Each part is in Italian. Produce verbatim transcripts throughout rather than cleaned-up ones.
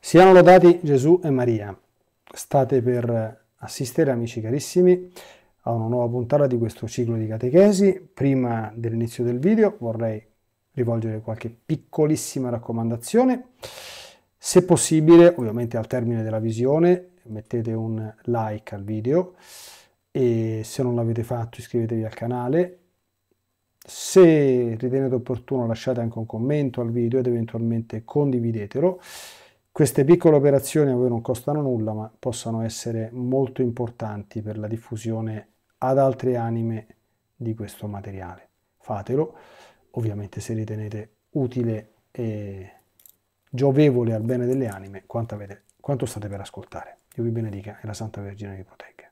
Siano lodati Gesù e Maria. State per assistere, amici carissimi, a una nuova puntata di questo ciclo di catechesi. Prima dell'inizio del video vorrei rivolgere qualche piccolissima raccomandazione. Se possibile, ovviamente al termine della visione, mettete un like al video e se non l'avete fatto iscrivetevi al canale. Se ritenete opportuno lasciate anche un commento al video ed eventualmente condividetelo. Queste piccole operazioni a voi non costano nulla, ma possono essere molto importanti per la diffusione ad altre anime di questo materiale. Fatelo, ovviamente se ritenete utile e giovevole al bene delle anime quanto, avete, quanto state per ascoltare. Dio vi benedica e la Santa Vergine vi protegga.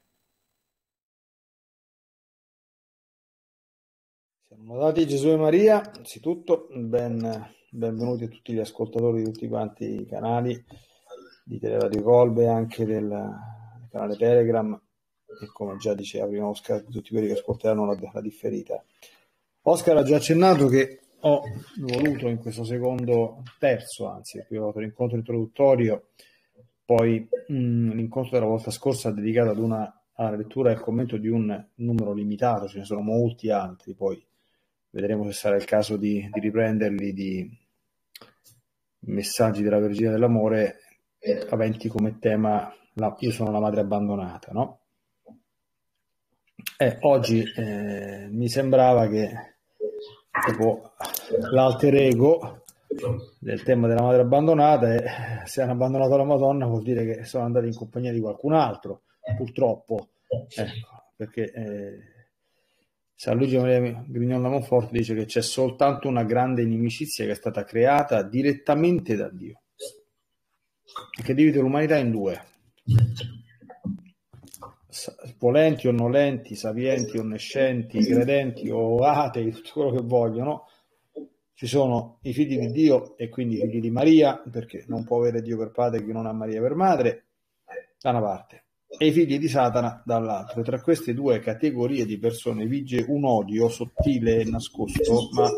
Siamo lodati Gesù e Maria, anzitutto ben, benvenuti a tutti gli ascoltatori di tutti quanti i canali di Teleradio Colbe, anche del, del canale Telegram e come già diceva prima Oscar, di tutti quelli che ascolteranno la, la differita. Oscar ha già accennato che ho voluto in questo secondo, terzo anzi, qui ho fatto l'incontro introduttorio, poi mh, l'incontro della volta scorsa dedicato ad una, alla lettura e al commento di un numero limitato, ce ne sono molti altri, poi vedremo se sarà il caso di, di riprenderli, di messaggi della Vergine dell'Amore aventi come tema la, io sono la madre abbandonata, no? Eh, oggi eh, mi sembrava che dopo l'alter ego del tema della madre abbandonata, e se hanno abbandonato la Madonna vuol dire che sono andati in compagnia di qualcun altro, purtroppo, ecco, perché eh, San Luigi Maria Grignon da Monforte dice che c'è soltanto una grande inimicizia che è stata creata direttamente da Dio e che divide l'umanità in due: volenti o nolenti, sapienti o nescenti, credenti o atei, tutto quello che vogliono. Ci sono i figli di Dio e quindi i figli di Maria, perché non può avere Dio per padre chi non ha Maria per madre, da una parte, e i figli di Satana dall'altra. Tra queste due categorie di persone vige un odio sottile e nascosto, ma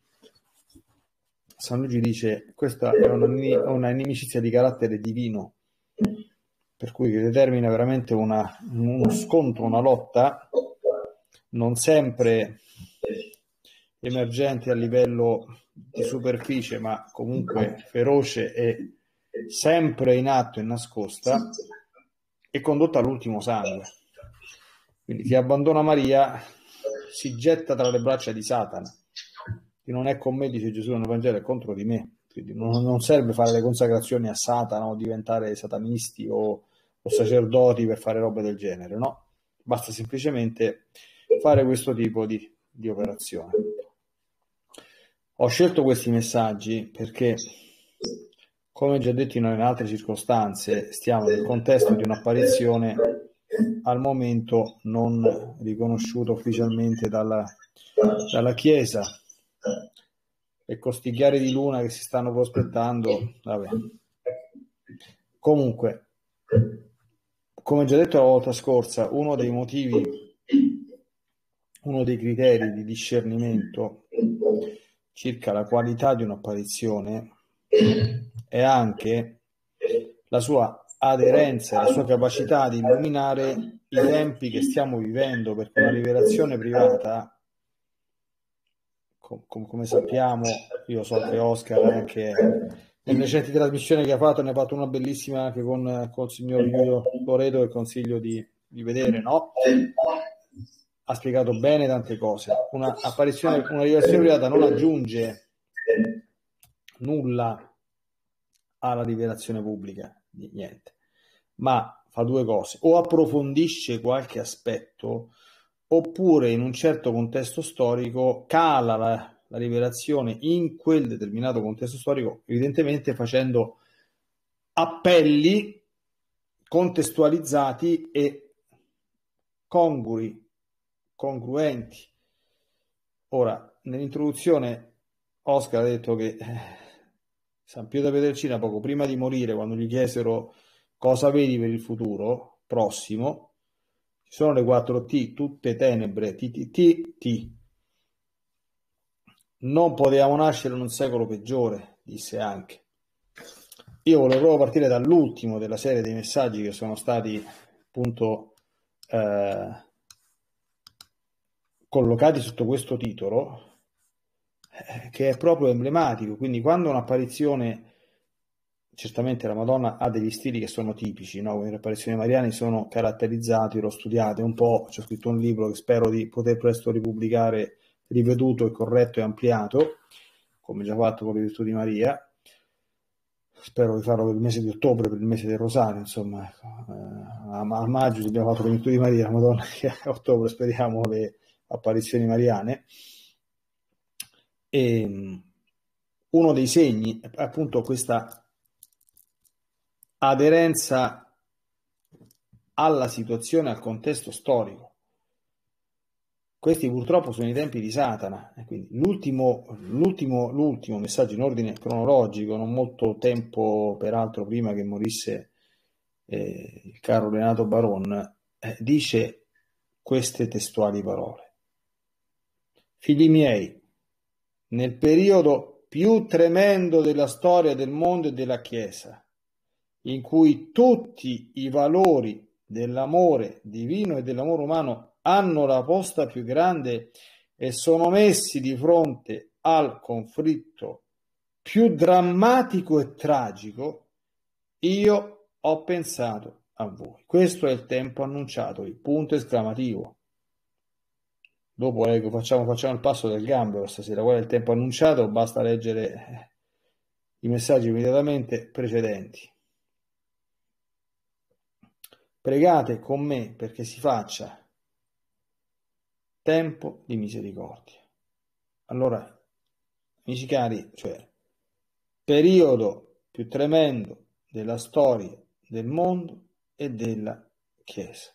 San Luigi dice questa è una, una inimicizia di carattere divino, per cui determina veramente una, uno scontro, una lotta non sempre emergente a livello di superficie, ma comunque feroce e sempre in atto e nascosta, e condotta all'ultimo sangue. Quindi chi abbandona Maria si getta tra le braccia di Satana. Chi non è con me, dice Gesù nel Vangelo, è contro di me. Quindi non, non serve fare le consacrazioni a Satana o diventare satanisti o, o sacerdoti per fare robe del genere, no? Basta semplicemente fare questo tipo di, di operazione. Ho scelto questi messaggi perché, come già detto in altre circostanze, stiamo nel contesto di un'apparizione al momento non riconosciuta ufficialmente dalla, dalla Chiesa, e con sti chiari di luna che si stanno prospettando, vabbè. Comunque, come già detto la volta scorsa, uno dei motivi, uno dei criteri di discernimento circa la qualità di un'apparizione è anche la sua aderenza, la sua capacità di illuminare i tempi che stiamo vivendo, perché una rivelazione privata, com- com- come sappiamo, io so che Oscar anche nelle recenti trasmissioni che ha fatto ne ha fatto una bellissima anche con, con il signor Giulio Loreto, che consiglio di, di vedere, no? Ha spiegato bene tante cose. Una apparizione, una rivelazione privata non aggiunge nulla alla rivelazione pubblica, niente, ma fa due cose: o approfondisce qualche aspetto, oppure in un certo contesto storico cala la, la rivelazione in quel determinato contesto storico, evidentemente facendo appelli contestualizzati e congrui, congruenti. Ora, nell'introduzione Oscar ha detto che San Pio da Pietrelcina, poco prima di morire, quando gli chiesero cosa vedi per il futuro prossimo, ci sono le quattro T, tutte tenebre, T, T, T, T. Non potevamo nascere in un secolo peggiore, disse anche. io volevo proprio partire dall'ultimo della serie dei messaggi che sono stati appunto eh, collocati sotto questo titolo, eh, che è proprio emblematico. Quindi quando un'apparizione, certamente la Madonna ha degli stili che sono tipici, no? Le apparizioni mariane sono caratterizzate, l'ho studiate un po', c'è scritto un libro che spero di poter presto ripubblicare, riveduto e corretto e ampliato, come già fatto con le virtù di Maria. Spero di farlo per il mese di ottobre, per il mese del Rosario, insomma, ecco. Eh, a, a maggio abbiamo fatto le virtù di Maria, la Madonna, che a ottobre speriamo le apparizioni mariane. E uno dei segni è appunto questa aderenza alla situazione, al contesto storico. Questi purtroppo sono i tempi di Satana, e quindi l'ultimo, l'ultimo, l'ultimo messaggio in ordine cronologico, non molto tempo peraltro prima che morisse eh, il caro Renato Baron, eh, dice queste testuali parole: figli miei, nel periodo più tremendo della storia del mondo e della Chiesa, in cui tutti i valori dell'amore divino e dell'amore umano hanno la posta più grande e sono messi di fronte al conflitto più drammatico e tragico, io ho pensato a voi. Questo è il tempo annunciato, il punto esclamativo. Dopo leggo, facciamo, facciamo il passo del gambero stasera. Qual è il tempo annunciato? Basta leggere i messaggi immediatamente precedenti. Pregate con me perché si faccia tempo di misericordia. Allora, amici cari, cioè, periodo più tremendo della storia del mondo e della Chiesa.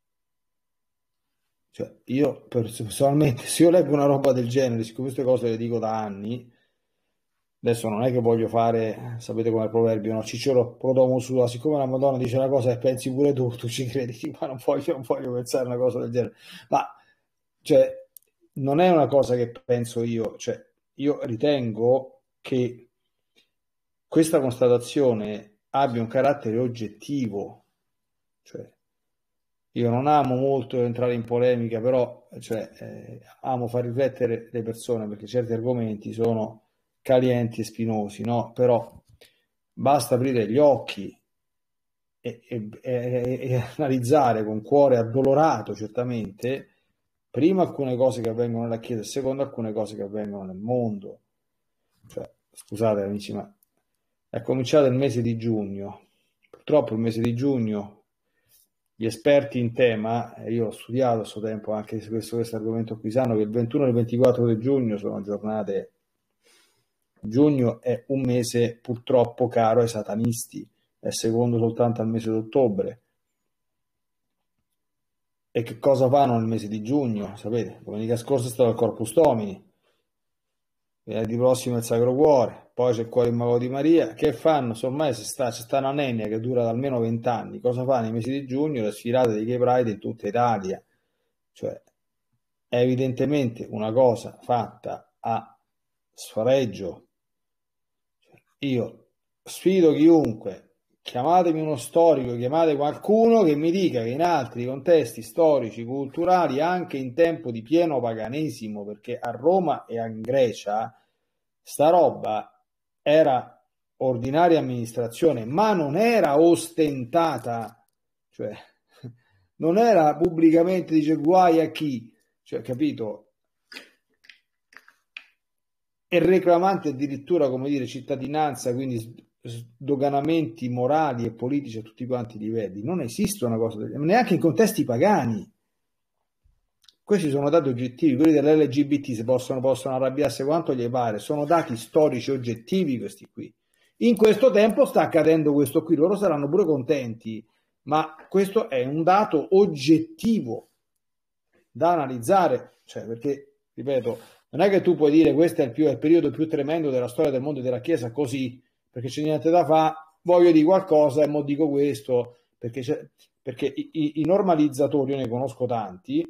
Cioè, io personalmente, se io leggo una roba del genere, siccome queste cose le dico da anni, adesso non è che voglio fare, sapete come è il proverbio, no? Cicero pro domo sua, siccome la Madonna dice una cosa e pensi pure tu, tu ci credi, ma non voglio, non voglio pensare una cosa del genere. Ma, cioè, non è una cosa che penso io, cioè, io ritengo che questa constatazione abbia un carattere oggettivo, cioè, io non amo molto entrare in polemica, però cioè, eh, amo far riflettere le persone perché certi argomenti sono calienti e spinosi, no? Però basta aprire gli occhi e, e, e, e analizzare con cuore addolorato, certamente, prima alcune cose che avvengono nella Chiesa e secondo alcune cose che avvengono nel mondo. Cioè, scusate amici, ma è cominciato il mese di giugno. Purtroppo il mese di giugno gli esperti in tema, e io ho studiato a questo tempo anche su questo, questo argomento qui, sanno che il ventuno e il ventiquattro di giugno sono giornate. Giugno è un mese purtroppo caro ai satanisti, è secondo soltanto al mese d'ottobre. E che cosa fanno nel mese di giugno? Sapete, domenica scorsa è stato il Corpus Domini, venerdì prossimo il Sacro Cuore, poi c'è il Cuore Immacolato di Maria. Che fanno? Ormai c'è sta, c'è sta una nenia che dura da almeno vent'anni. Cosa fa nei mesi di giugno? Le sfilate dei Gay Pride in tutta Italia. Cioè, è evidentemente una cosa fatta a sfregio. Io sfido chiunque, chiamatemi uno storico, chiamate qualcuno che mi dica che in altri contesti storici, culturali, anche in tempo di pieno paganesimo, perché a Roma e in Grecia sta roba era ordinaria amministrazione, ma non era ostentata, cioè non era pubblicamente, dice guai a chi, cioè capito? E reclamante addirittura, come dire, cittadinanza, quindi sdoganamenti morali e politici a tutti quanti i livelli. Non esiste una cosa del genere, neanche in contesti pagani. Questi sono dati oggettivi, quelli dell'L G B T se possono, possono arrabbiarsi quanto gli pare, sono dati storici oggettivi questi qui. In questo tempo sta accadendo questo qui, loro saranno pure contenti, ma questo è un dato oggettivo da analizzare, cioè perché, ripeto, non è che tu puoi dire questo è il, più, è il periodo più tremendo della storia del mondo e della Chiesa così, perché c'è niente da fare, voglio dire qualcosa e mo dico questo, perché, perché i, i normalizzatori, io ne conosco tanti,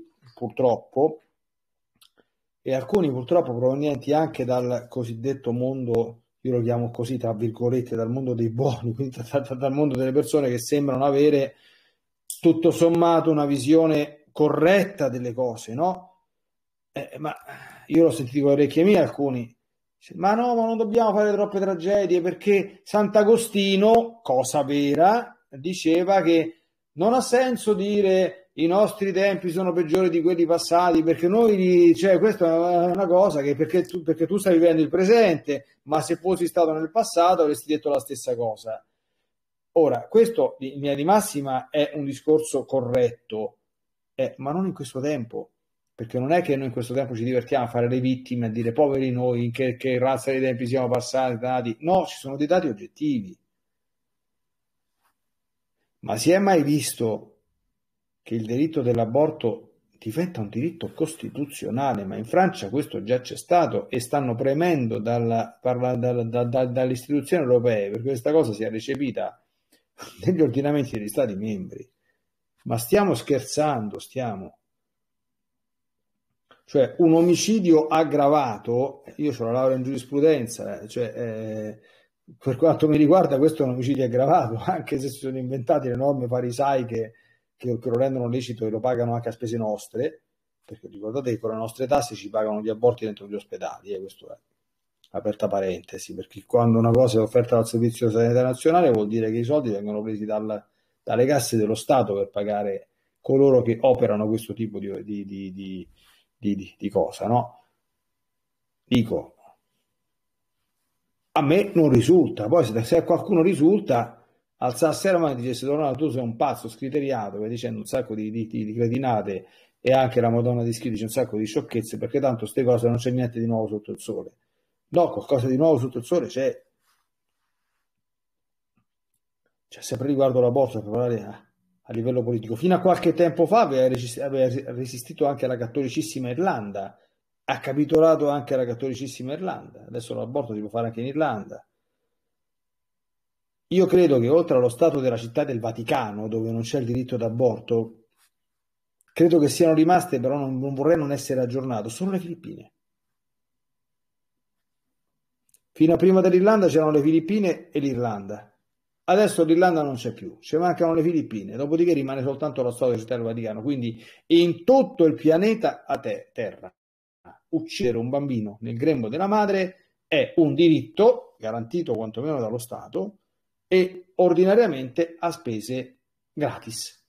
purtroppo, e alcuni purtroppo provenienti anche dal cosiddetto mondo io lo chiamo così, tra virgolette, dal mondo dei buoni, quindi da, da, dal mondo delle persone che sembrano avere tutto sommato una visione corretta delle cose, no? Eh, ma io l'ho sentito con le orecchie mie alcuni, ma no, ma non dobbiamo fare troppe tragedie perché Sant'Agostino, cosa vera, diceva che non ha senso dire i nostri tempi sono peggiori di quelli passati, perché noi, cioè, questa è una cosa che perché tu, perché tu stai vivendo il presente, ma se fossi stato nel passato avresti detto la stessa cosa. Ora, questo in linea di massima è un discorso corretto, eh, ma non in questo tempo, perché non è che noi in questo tempo ci divertiamo a fare le vittime, a dire poveri noi, in che, che razza dei tempi siamo passati, dati. No, ci sono dei dati oggettivi. Ma si è mai visto che il diritto dell'aborto diventa un diritto costituzionale? Ma in Francia questo già c'è stato e stanno premendo dalla, parla, dalla, da, da, dalle istituzioni europee perché questa cosa sia recepita negli ordinamenti degli Stati membri. Ma stiamo scherzando, stiamo. Cioè un omicidio aggravato, io ho la laurea in giurisprudenza, cioè, eh, per quanto mi riguarda questo è un omicidio aggravato, anche se si sono inventati le norme farisaiche che, che lo rendono lecito e lo pagano anche a spese nostre, perché ricordate che con le nostre tasse ci pagano gli aborti dentro gli ospedali, eh, questo è aperta parentesi, perché quando una cosa è offerta dal Servizio Sanitario Nazionale vuol dire che i soldi vengono presi dal, dalle casse dello Stato per pagare coloro che operano questo tipo di, di, di, di Di, di, di cosa, no? Dico, a me non risulta, poi se, se a qualcuno risulta, alzasse la mano e dicesse Donald, tu sei un pazzo scriteriato, vai dicendo un sacco di, di, di cretinate e anche la Madonna di Schio dice un sacco di sciocchezze, perché tanto queste cose non c'è niente di nuovo sotto il sole. No, qualcosa di nuovo sotto il sole c'è. Cioè, sempre riguardo l'aborto, per parlare a, a livello politico, fino a qualche tempo fa aveva, aveva resistito anche la cattolicissima Irlanda, ha capitolato anche la cattolicissima Irlanda, adesso l'aborto si può fare anche in Irlanda. Io credo che oltre allo Stato della Città del Vaticano, dove non c'è il diritto d'aborto, credo che siano rimaste, però non, non vorrei non essere aggiornato, solo le Filippine. Fino a prima dell'Irlanda c'erano le Filippine e l'Irlanda. Adesso l'Irlanda non c'è più, ci mancano le Filippine, dopodiché rimane soltanto lo Stato della Città del Vaticano. Quindi in tutto il pianeta a te, terra, uccidere un bambino nel grembo della madre è un diritto garantito quantomeno dallo Stato e ordinariamente a spese gratis.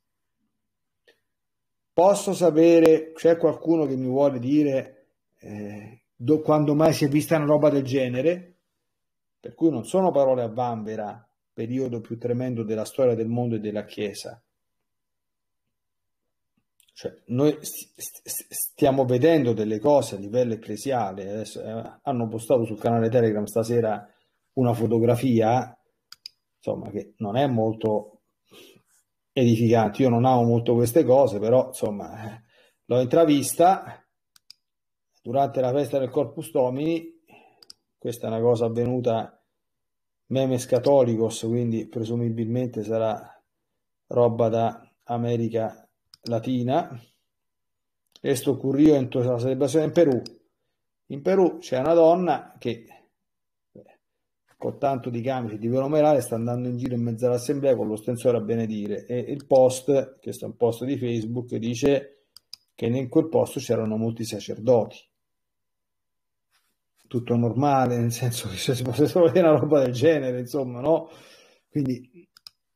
Posso sapere, c'è qualcuno che mi vuole dire eh, do, quando mai si è vista una roba del genere? Per cui non sono parole a vanvera, periodo più tremendo della storia del mondo e della Chiesa. Cioè, noi st- st- stiamo vedendo delle cose a livello ecclesiale. Adesso, eh, hanno postato sul canale Telegram stasera una fotografia, insomma, che non è molto edificante. Io non amo molto queste cose, però, insomma, eh, l'ho intravista durante la festa del Corpus Domini. Questa è una cosa avvenuta memes catholicos, quindi presumibilmente sarà roba da America Latina. Questo ocurrió en la celebrazione in Perù. In Perù c'è una donna che con tanto di camici di velo melare sta andando in giro in mezzo all'assemblea con lo stensore a benedire e il post, questo è un post di Facebook, dice che in quel posto c'erano molti sacerdoti. Tutto normale, nel senso che se si potesse vedere una roba del genere, insomma, no? Quindi,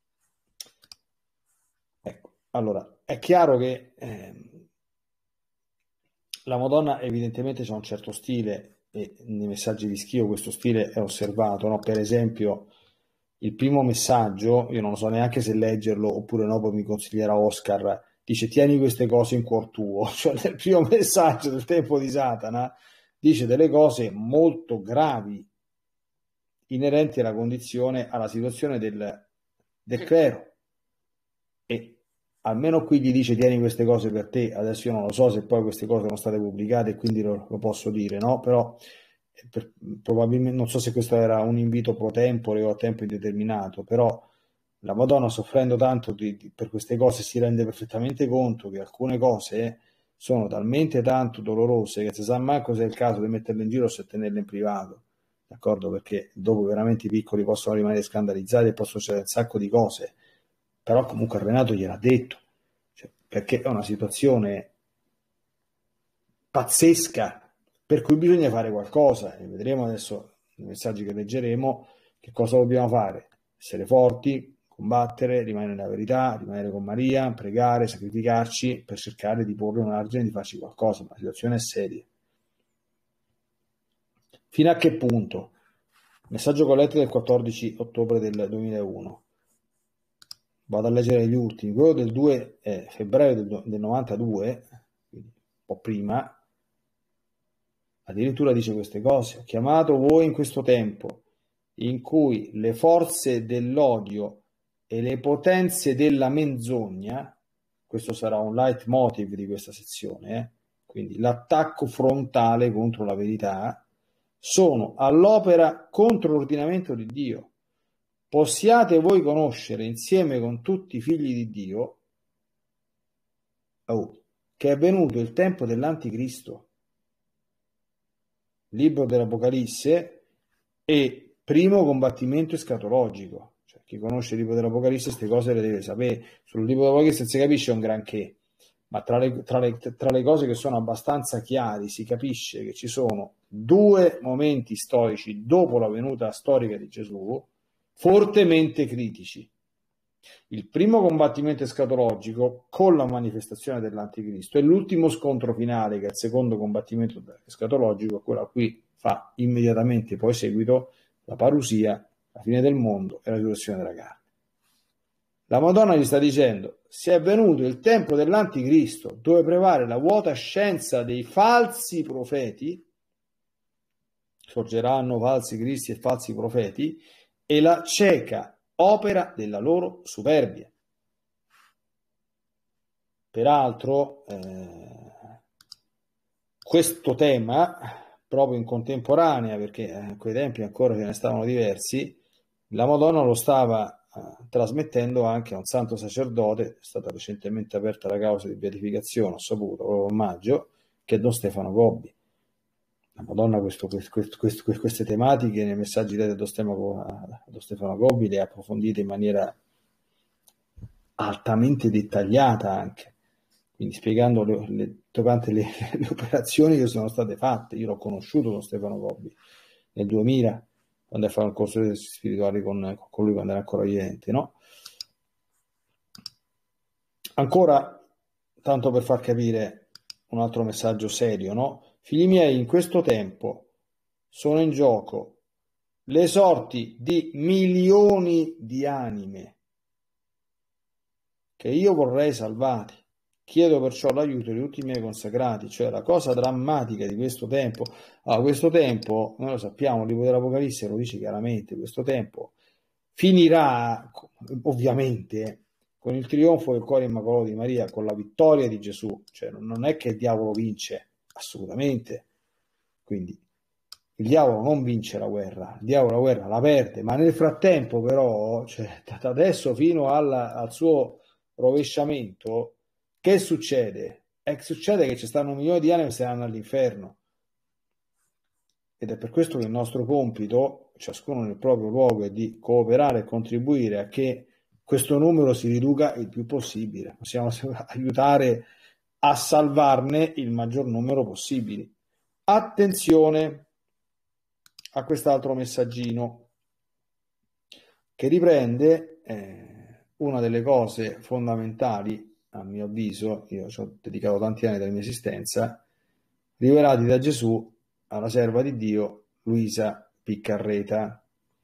ecco, allora, è chiaro che eh, la Madonna evidentemente c'è un certo stile e nei messaggi di Schio questo stile è osservato, no? Per esempio, il primo messaggio, io non so neanche se leggerlo oppure no, poi mi consiglierà Oscar, dice tieni queste cose in cuor tuo, cioè nel primo messaggio del tempo di Satana dice delle cose molto gravi inerenti alla condizione, alla situazione del, del clero e almeno qui gli dice tieni queste cose per te. Adesso io non lo so se poi queste cose sono state pubblicate e quindi lo, lo posso dire, no? Però per, probabilmente non so se questo era un invito pro tempore o a tempo indeterminato, però la Madonna soffrendo tanto di, di, per queste cose si rende perfettamente conto che alcune cose sono talmente tanto dolorose che si sa manco se è il caso di metterle in giro o se tenerle in privato. d'accordo? Perché dopo veramente i piccoli possono rimanere scandalizzati e possono succedere un sacco di cose, però comunque Renato gliel'ha detto, cioè, perché è una situazione pazzesca per cui bisogna fare qualcosa, e vedremo adesso nei messaggi che leggeremo che cosa dobbiamo fare: essere forti, combattere, rimanere nella verità, rimanere con Maria, pregare, sacrificarci per cercare di porre un argine, di farci qualcosa. Ma la situazione è seria. Fino a che punto? Messaggio che ho letto del quattordici ottobre del duemilauno. Vado a leggere gli ultimi. Quello del due febbraio del, del novantadue, quindi un po' prima, addirittura dice queste cose: ho chiamato voi in questo tempo in cui le forze dell'odio e le potenze della menzogna, questo sarà un leitmotiv di questa sezione, eh? Quindi l'attacco frontale contro la verità, sono all'opera contro l'ordinamento di Dio. Possiate voi conoscere insieme con tutti i figli di Dio oh, che è venuto il tempo dell'anticristo. Libro dell'Apocalisse e primo combattimento escatologico. Cioè, chi conosce il libro dell'Apocalisse queste cose le deve sapere. Sul libro dell'Apocalisse si capisce un granché, ma tra le, tra, le, tra le cose che sono abbastanza chiari si capisce che ci sono due momenti storici dopo la venuta storica di Gesù fortemente critici. Il primo combattimento escatologico con la manifestazione dell'anticristo e l'ultimo scontro finale, che è il secondo combattimento escatologico, quello a cui fa immediatamente poi seguito la parusia, la fine del mondo e la risurrezione della carne. La Madonna gli sta dicendo: se è venuto il tempo dell'anticristo, dove prevale la vuota scienza dei falsi profeti, sorgeranno falsi cristi e falsi profeti, e la cieca opera della loro superbia. Peraltro eh, questo tema, proprio in contemporanea, perché a quei tempi ancora ce ne stavano diversi, la Madonna lo stava eh, trasmettendo anche a un santo sacerdote. È stata recentemente aperta la causa di beatificazione, ho saputo, proprio a maggio, che è Don Stefano Gobbi. La Madonna questo, questo, questo, queste tematiche nei messaggi da Don Stefano, Don Stefano Gobbi le ha approfondite in maniera altamente dettagliata anche, quindi spiegando le, le, tocante le, le operazioni che sono state fatte. Io l'ho conosciuto Don Stefano Gobbi nel duemila, quando ha fatto un corso di spirituali con, con lui quando era ancora vivente, no? Ancora, tanto per far capire un altro messaggio serio, no? Figli miei, in questo tempo sono in gioco le sorti di milioni di anime che io vorrei salvati. Chiedo perciò l'aiuto di tutti i miei consacrati. Cioè, la cosa drammatica di questo tempo, allora, questo tempo, noi lo sappiamo, il libro dell'Apocalisse lo dice chiaramente, questo tempo finirà ovviamente con il trionfo del cuore immacolato di Maria, con la vittoria di Gesù. Cioè, non è che il diavolo vince, assolutamente. Quindi il diavolo non vince la guerra, il diavolo la guerra la perde, ma nel frattempo però, cioè, da adesso fino alla, al suo rovesciamento, che succede? Eh, succede che ci stanno milioni di anime che saranno all'inferno. Ed è per questo che il nostro compito, ciascuno nel proprio luogo, è di cooperare e contribuire a che questo numero si riduca il più possibile. Possiamo aiutare a salvarne il maggior numero possibile. Attenzione a quest'altro messaggino che riprende eh, una delle cose fondamentali, a mio avviso, io ci ho dedicato tanti anni della mia esistenza, rivelati da Gesù alla serva di Dio Luisa Piccarreta.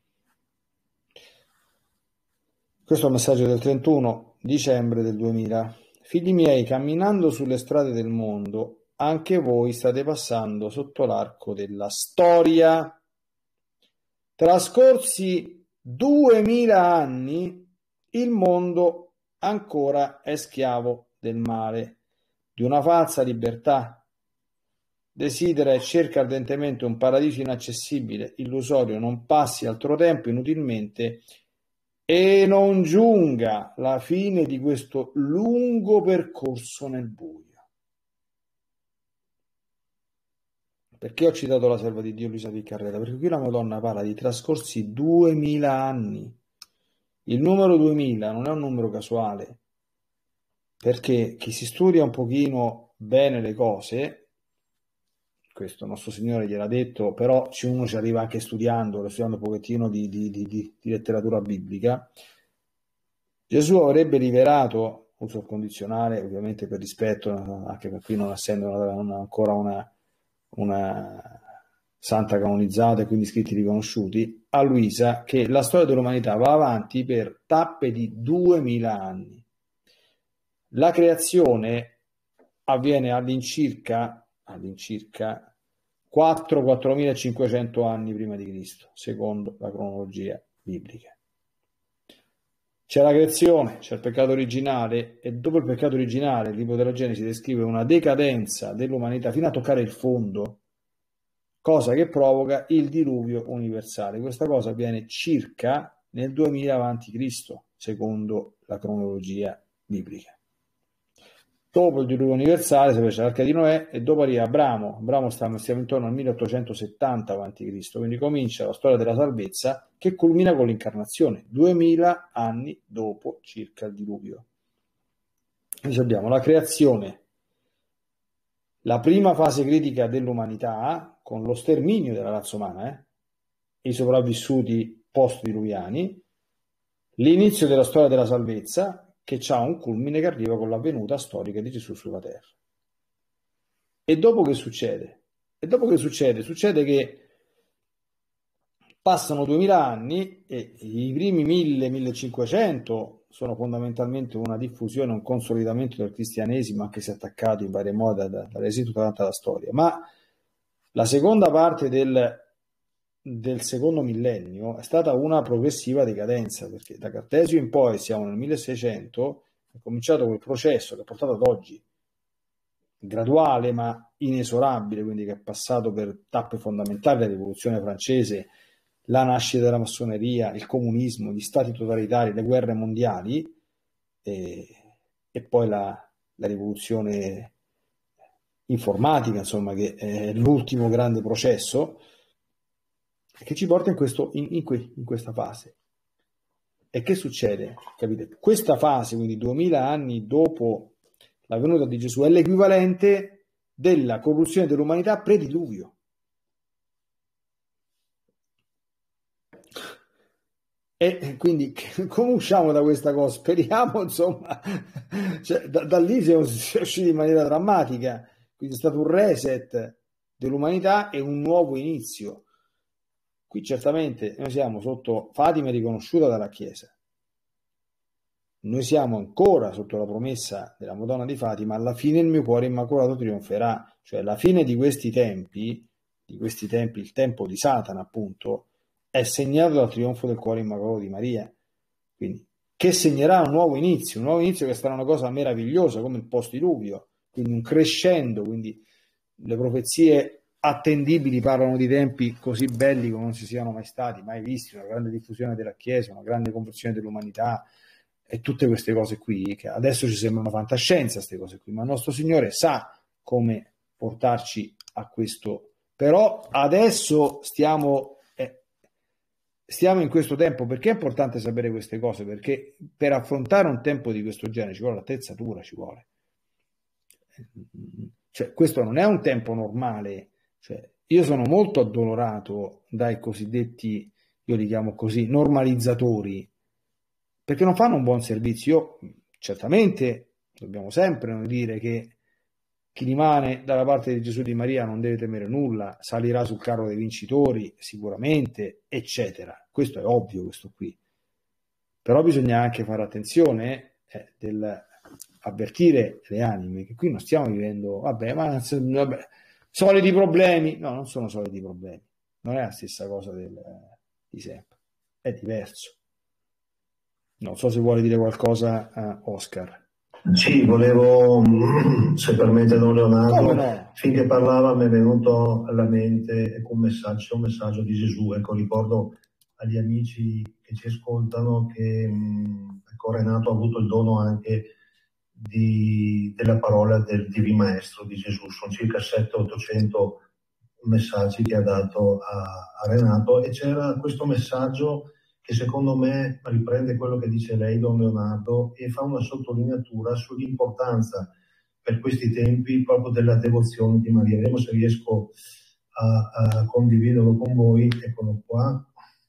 Questo è un messaggio del trentuno dicembre del duemila. Figli miei, camminando sulle strade del mondo, anche voi state passando sotto l'arco della storia. Trascorsi duemila anni, il mondo ancora è schiavo del male, di una falsa libertà. Desidera e cerca ardentemente un paradiso inaccessibile, illusorio, non passi altro tempo inutilmente e non giunga la fine di questo lungo percorso nel buio. Perché ho citato la serva di Dio Luisa Piccarreta? Perché qui la Madonna parla di trascorsi duemila anni. Il numero duemila non è un numero casuale, perché chi si studia un pochino bene le cose, questo nostro Signore gliel'ha detto, però uno ci arriva anche studiando, studiando un pochettino di, di, di, di letteratura biblica. Gesù avrebbe rivelato, uso il condizionale ovviamente per rispetto, anche per qui non essendo una, una, ancora una, una santa canonizzata e quindi scritti riconosciuti, a Luisa che la storia dell'umanità va avanti per tappe di duemila anni. La creazione avviene all'incirca, all'incirca quattro quattromilacinquecento anni prima di Cristo, secondo la cronologia biblica. C'è la creazione, c'è il peccato originale e dopo il peccato originale il libro della Genesi descrive una decadenza dell'umanità fino a toccare il fondo, cosa che provoca il diluvio universale. Questa cosa avviene circa nel duemila avanti Cristo, secondo la cronologia biblica. Dopo il diluvio universale, c'è l'arca di Noè e dopo arriva Abramo. Abramo stiamo, stiamo intorno al milleottocentosettanta avanti Cristo, quindi comincia la storia della salvezza che culmina con l'incarnazione, duemila anni dopo circa il diluvio. Quindi abbiamo la creazione, la prima fase critica dell'umanità con lo sterminio della razza umana, eh? I sopravvissuti post-diluviani, l'inizio della storia della salvezza, che ha un culmine che arriva con la venuta storica di Gesù sulla terra. E dopo che succede? E dopo che succede? Succede che passano duemila anni e i primi mille millecinquecento sono fondamentalmente una diffusione, un consolidamento del cristianesimo, anche se attaccato in varie modi dall'esito tutta la storia. Ma la seconda parte del, del secondo millennio è stata una progressiva decadenza, perché da Cartesio in poi, siamo nel milleseicento, è cominciato quel processo che ha portato ad oggi, graduale ma inesorabile, quindi che è passato per tappe fondamentali, la rivoluzione francese, la nascita della massoneria, il comunismo, gli stati totalitari, le guerre mondiali e, e poi la, la rivoluzione informatica, insomma, che è l'ultimo grande processo che ci porta in, questo, in, in, que, in questa fase. E che succede? Capite? Questa fase, quindi duemila anni dopo la venuta di Gesù, è l'equivalente della corruzione dell'umanità pre-diluvio. E quindi come usciamo da questa cosa? Speriamo, insomma, cioè, da, da lì siamo, siamo usciti in maniera drammatica, quindi è stato un reset dell'umanità e un nuovo inizio. Qui certamente noi siamo sotto Fatima riconosciuta dalla Chiesa, noi siamo ancora sotto la promessa della Madonna di Fatima, alla fine il mio cuore immacolato trionferà, cioè la fine di questi tempi, di questi tempi, il tempo di Satana appunto, è segnato dal trionfo del cuore immacolato di Maria, quindi che segnerà un nuovo inizio, un nuovo inizio che sarà una cosa meravigliosa come il post-diluvio, quindi un crescendo, quindi le profezie attendibili parlano di tempi così belli come non si siano mai stati, mai visti, una grande diffusione della Chiesa, una grande conversione dell'umanità e tutte queste cose qui, che adesso ci sembrano fantascienza queste cose qui, ma il nostro Signore sa come portarci a questo, però adesso stiamo... Stiamo in questo tempo, perché è importante sapere queste cose? Perché per affrontare un tempo di questo genere ci vuole l'attrezzatura, ci vuole. Cioè, questo non è un tempo normale. Cioè, io sono molto addolorato dai cosiddetti, io li chiamo così, normalizzatori, perché non fanno un buon servizio. Io, certamente, dobbiamo sempre dire che chi rimane dalla parte di Gesù e di Maria non deve temere nulla, salirà sul carro dei vincitori sicuramente, eccetera. Questo è ovvio, questo qui. Però bisogna anche fare attenzione eh, del avvertire le anime che qui non stiamo vivendo, vabbè, ma vabbè, soliti problemi. No, non sono soliti problemi. Non è la stessa cosa del, di sempre. È diverso. Non so se vuole dire qualcosa a Oscar. Sì, volevo, se permette Don Leonardo, no? finché parlava mi è venuto alla mente un messaggio, un messaggio di Gesù. Ecco, ricordo agli amici che ci ascoltano che ecco, Renato ha avuto il dono anche di, della parola del Divin Maestro di Gesù. Sono circa settecento ottocento messaggi che ha dato a, a Renato, e c'era questo messaggio che secondo me riprende quello che dice lei, Don Leonardo, e fa una sottolineatura sull'importanza per questi tempi proprio della devozione di Maria. Vediamo se riesco a, a condividerlo con voi. Eccolo qua.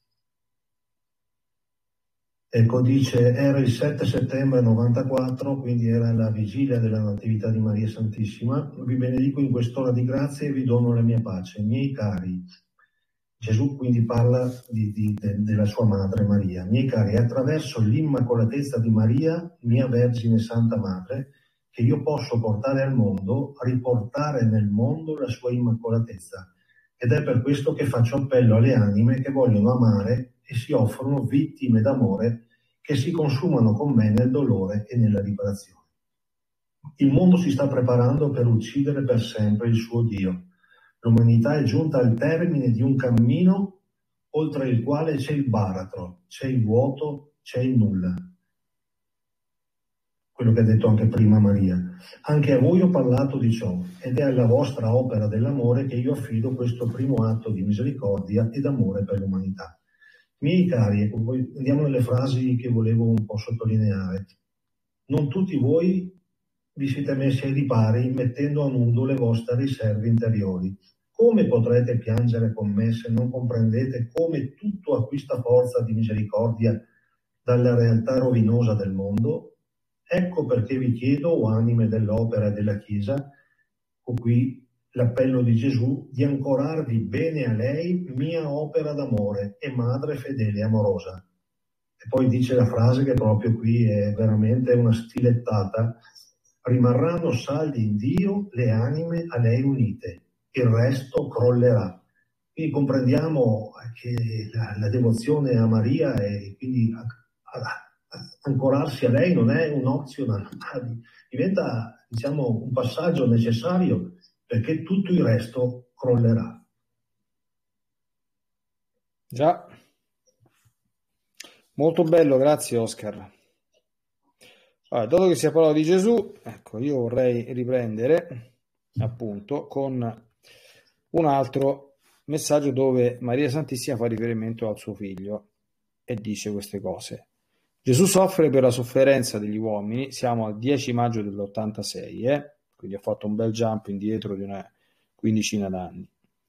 Ecco, dice, era il sette settembre novantaquattro, quindi era la vigilia della Natività di Maria Santissima. Vi benedico in quest'ora di grazia e vi dono la mia pace. Miei cari, Gesù quindi parla di, di, de, della sua madre Maria. Miei cari, è attraverso l'immacolatezza di Maria, mia Vergine Santa Madre, che io posso portare al mondo, riportare nel mondo la sua immacolatezza. Ed è per questo che faccio appello alle anime che vogliono amare e si offrono vittime d'amore, che si consumano con me nel dolore e nella liberazione. Il mondo si sta preparando per uccidere per sempre il suo Dio. L'umanità è giunta al termine di un cammino oltre il quale c'è il baratro, c'è il vuoto, c'è il nulla. Quello che ha detto anche prima Maria. Anche a voi ho parlato di ciò, ed è alla vostra opera dell'amore che io affido questo primo atto di misericordia ed amore per l'umanità. Miei cari, ecco, poi andiamo nelle frasi che volevo un po' sottolineare. Non tutti voi vi siete messi ai ripari mettendo a nudo le vostre riserve interiori. Come potrete piangere con me se non comprendete come tutto acquista forza di misericordia dalla realtà rovinosa del mondo? Ecco perché vi chiedo, o anime dell'opera e della Chiesa, o qui l'appello di Gesù, di ancorarvi bene a lei, mia opera d'amore e madre fedele e amorosa. E poi dice la frase che proprio qui è veramente una stilettata: rimarranno saldi in Dio le anime a lei unite, il resto crollerà. Quindi comprendiamo che la, la devozione a Maria e quindi a, a, a ancorarsi a lei non è un optional, diventa, diciamo, un passaggio necessario, perché tutto il resto crollerà. Già, molto bello, grazie Oscar. Allora, dato che si è parlato di Gesù, ecco, io vorrei riprendere appunto con un altro messaggio dove Maria Santissima fa riferimento al suo figlio e dice queste cose. Gesù soffre per la sofferenza degli uomini, siamo al dieci maggio dell'ottantasei, eh? Quindi ho fatto un bel jump indietro di una quindicina d'anni.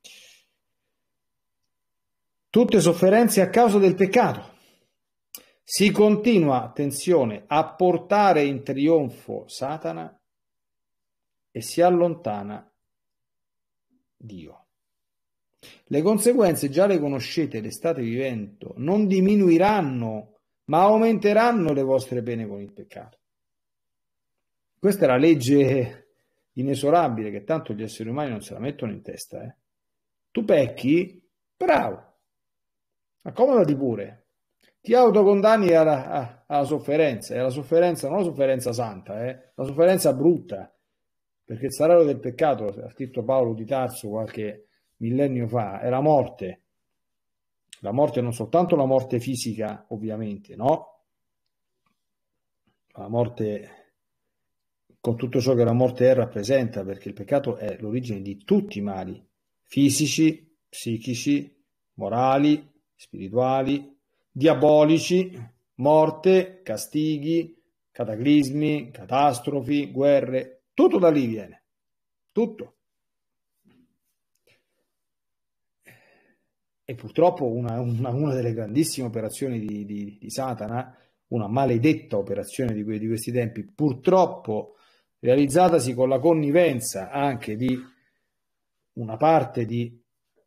Tutte sofferenze a causa del peccato. Si continua, attenzione, a portare in trionfo Satana e si allontana Dio. Le conseguenze già le conoscete, le state vivendo, non diminuiranno, ma aumenteranno le vostre pene con il peccato. Questa è la legge inesorabile che tanto gli esseri umani non se la mettono in testa. Eh. Tu pecchi, bravo, accomodati pure. Ti autocondanni alla, alla, alla sofferenza, e la sofferenza non la sofferenza santa, eh, la sofferenza brutta, perché il salario del peccato, ha scritto Paolo di Tarso qualche millennio fa, è la morte. La morte non soltanto la morte fisica, ovviamente, no? La morte con tutto ciò che la morte è rappresenta, perché il peccato è l'origine di tutti i mali, fisici, psichici, morali, spirituali, diabolici, morte, castighi, cataclismi, catastrofi, guerre, tutto da lì viene, tutto. E purtroppo una, una, una delle grandissime operazioni di, di, di Satana, una maledetta operazione di, que, di questi tempi, purtroppo realizzatasi con la connivenza anche di una parte di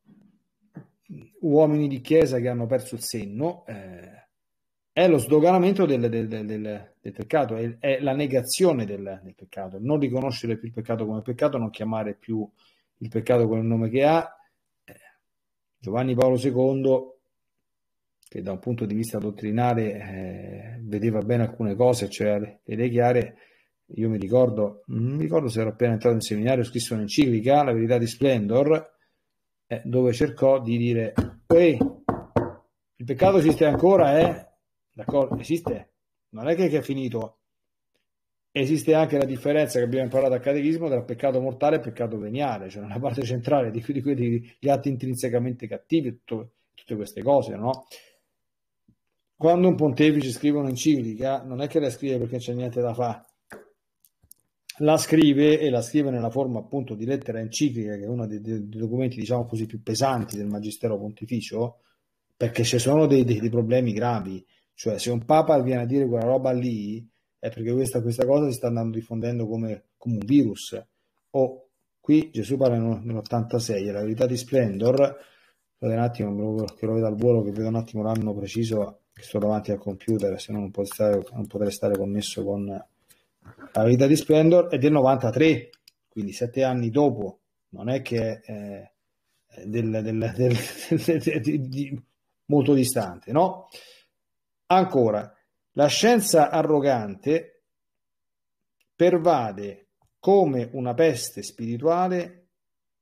uomini di chiesa che hanno perso il senno, eh, è lo sdoganamento del, del, del, del, del peccato, è, è la negazione del, del peccato, non riconoscere più il peccato come peccato, non chiamare più il peccato con il nome che ha. Giovanni Paolo secondo, che da un punto di vista dottrinale eh, vedeva bene alcune cose, cioè le idee chiare, io mi ricordo, non mi ricordo se ero appena entrato in seminario, scrisse un'enciclica, La verità di Splendor, eh, dove cercò di dire, ehi, il peccato esiste ancora, eh? D'accordo, esiste, non è che è finito. esiste anche la differenza che abbiamo imparato al catechismo tra peccato mortale e peccato veniale, cioè nella parte centrale di, di quelli gli atti intrinsecamente cattivi, tutto, tutte queste cose, no? Quando un pontefice scrive un'enciclica, non è che la scrive perché c'è niente da fare, la scrive e la scrive nella forma appunto di lettera enciclica, che è uno dei, dei documenti, diciamo così, più pesanti del Magistero Pontificio, perché ci sono dei, dei, dei problemi gravi. Cioè, se un Papa viene a dire quella roba lì, è perché questa, questa cosa si sta andando diffondendo come, come un virus. O qui Gesù parla nell'ottantasei, la verità di Splendor, un attimo che lo vedo al volo, che vedo un attimo l'anno preciso, che sto davanti al computer, se no non, stare, non potrei stare connesso con la verità di Splendor, è del novantatré, quindi sette anni dopo, non è che è eh, del, del, del, del, di, di, molto distante, no? Ancora, la scienza arrogante pervade come una peste spirituale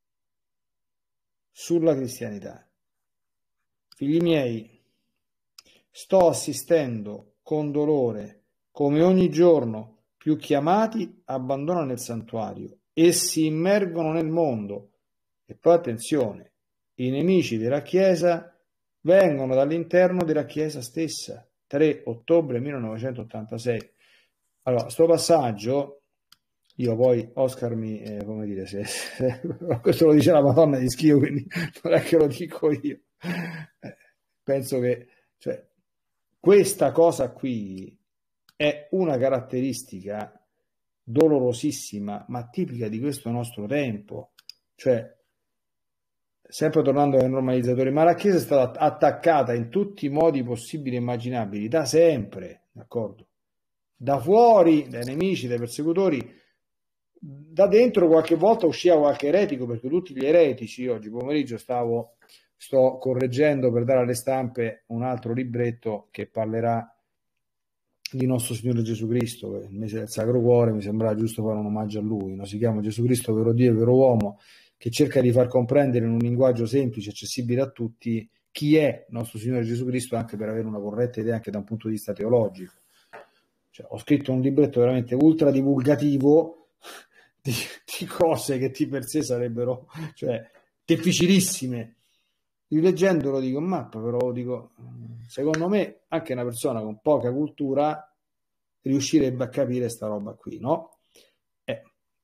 sulla cristianità. Figli miei, sto assistendo con dolore come ogni giorno più chiamati abbandonano il santuario e si immergono nel mondo. E poi attenzione, i nemici della Chiesa vengono dall'interno della Chiesa stessa. tre ottobre millenovecentottantasei. Allora, sto passaggio, io poi Oscar mi, eh, come dire, se, se, questo lo dice la Madonna di Schio, quindi non è che lo dico io. Eh, penso che, cioè, questa cosa qui è una caratteristica dolorosissima, ma tipica di questo nostro tempo. Cioè, sempre tornando ai normalizzatori, ma la Chiesa è stata attaccata in tutti i modi possibili e immaginabili da sempre, d'accordo? Da fuori, dai nemici, dai persecutori, da dentro qualche volta usciva qualche eretico, perché tutti gli eretici, oggi pomeriggio stavo, sto correggendo per dare alle stampe un altro libretto che parlerà di nostro Signore Gesù Cristo, il mese del Sacro Cuore, mi sembrava giusto fare un omaggio a lui, no? Si chiama Gesù Cristo, vero Dio e vero uomo, che cerca di far comprendere in un linguaggio semplice, accessibile a tutti, chi è nostro Signore Gesù Cristo, anche per avere una corretta idea anche da un punto di vista teologico. Cioè, ho scritto un libretto veramente ultra divulgativo di, di cose che di per sé sarebbero, cioè, difficilissime. Rileggendolo dico, mappa, però dico, secondo me anche una persona con poca cultura riuscirebbe a capire sta roba qui, no? Eh.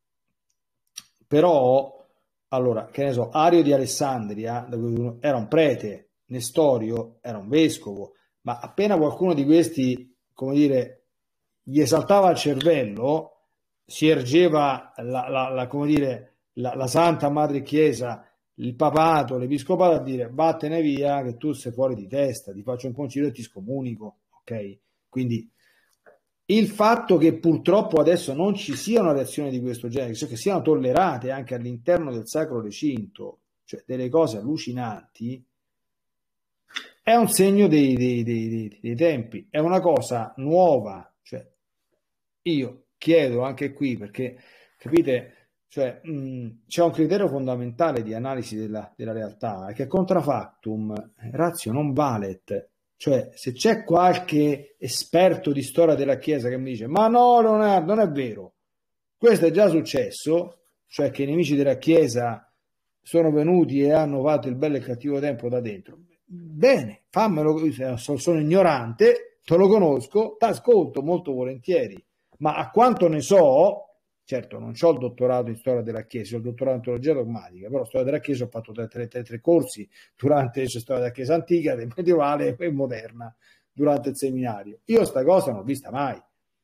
Però allora, che ne so, Ario di Alessandria era un prete, Nestorio era un vescovo, ma appena qualcuno di questi, come dire, gli esaltava il cervello, si ergeva la, la, la, come dire, la, la Santa Madre Chiesa, il papato, l'episcopato a dire vattene via che tu sei fuori di testa, ti faccio un concilio e ti scomunico, ok? Quindi il fatto che purtroppo adesso non ci sia una reazione di questo genere, cioè che siano tollerate anche all'interno del sacro recinto, cioè delle cose allucinanti, è un segno dei, dei, dei, dei, dei tempi, è una cosa nuova. Cioè, io chiedo anche qui, perché capite, cioè, mh, c'è un criterio fondamentale di analisi della, della realtà, che contra factum ratio non valet. Cioè, se c'è qualche esperto di storia della Chiesa che mi dice ma no, non è, non è vero, questo è già successo, cioè che i nemici della Chiesa sono venuti e hanno fatto il bello e il cattivo tempo da dentro, bene, fammelo, sono ignorante, te lo conosco, ti ascolto molto volentieri, ma a quanto ne so, certo non ho il dottorato in storia della Chiesa, ho il dottorato in teologia dogmatica, però storia della Chiesa ho fatto tre, tre, tre, tre corsi durante la storia della Chiesa antica, medievale e moderna durante il seminario. Io sta cosa non l'ho vista mai.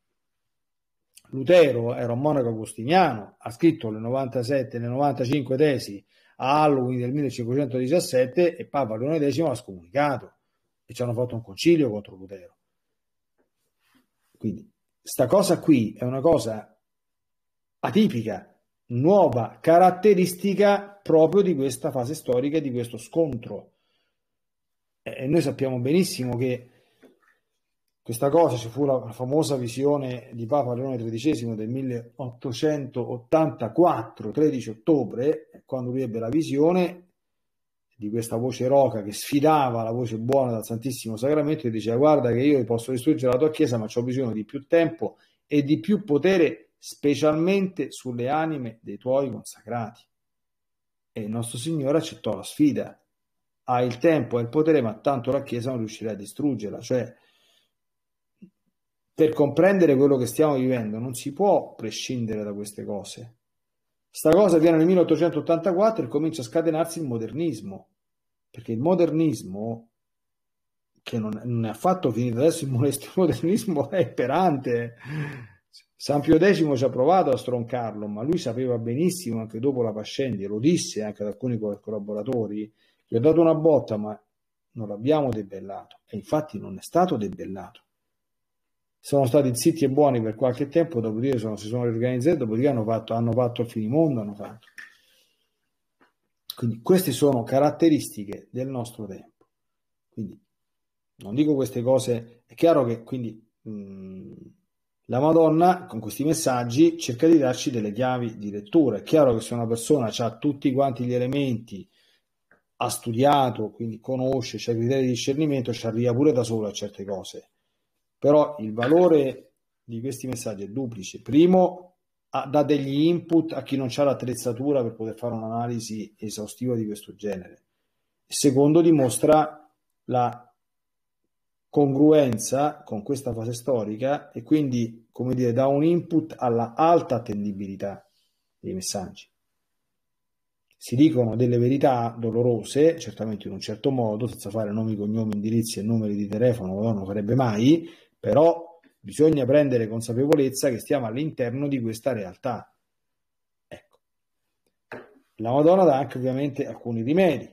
Lutero era un monaco agostiniano, ha scritto le novantasette, le novantacinque tesi a Halloween del millecinquecentodiciassette e Papa Leone X l'ha scomunicato e ci hanno fatto un concilio contro Lutero. Quindi sta cosa qui è una cosa atipica, nuova, caratteristica proprio di questa fase storica e di questo scontro. E noi sappiamo benissimo che questa cosa, ci fu la famosa visione di Papa Leone tredicesimo del milleottocentottantaquattro, tredici ottobre, quando lui ebbe la visione di questa voce roca che sfidava la voce buona dal Santissimo Sacramento e diceva: guarda che io posso distruggere la tua chiesa, ma ho bisogno di più tempo e di più potere, specialmente sulle anime dei tuoi consacrati. E il nostro Signore accettò la sfida. Ha il tempo e il potere, ma tanto la chiesa non riuscirà a distruggerla. Cioè, per comprendere quello che stiamo vivendo non si può prescindere da queste cose. Sta cosa avviene nel milleottocentottantaquattro e comincia a scatenarsi il modernismo, perché il modernismo, che non, non è affatto finito adesso, il modernismo è imperante. San Pio X ci ha provato a stroncarlo, ma lui sapeva benissimo, anche dopo la Pascendi, lo disse anche ad alcuni collaboratori, gli ho dato una botta, ma non l'abbiamo debellato, e infatti non è stato debellato. Sono stati zitti e buoni per qualche tempo, dopodiché sono, si sono riorganizzati, dopodiché hanno fatto, hanno fatto il finimondo, hanno fatto. Quindi queste sono caratteristiche del nostro tempo. Quindi non dico queste cose, è chiaro che quindi mh, la Madonna con questi messaggi cerca di darci delle chiavi di lettura. È chiaro che se una persona ha tutti quanti gli elementi, ha studiato, quindi conosce, c'ha criteri di discernimento, ci arriva pure da solo a certe cose. Però il valore di questi messaggi è duplice. Primo, dà degli input a chi non ha l'attrezzatura per poter fare un'analisi esaustiva di questo genere. E secondo, dimostra la congruenza con questa fase storica e quindi, come dire, dà un input alla alta attendibilità dei messaggi. Si dicono delle verità dolorose, certamente in un certo modo, senza fare nomi, cognomi, indirizzi e numeri di telefono, non lo farebbe mai, però bisogna prendere consapevolezza che stiamo all'interno di questa realtà. Ecco. La Madonna dà anche ovviamente alcuni rimedi.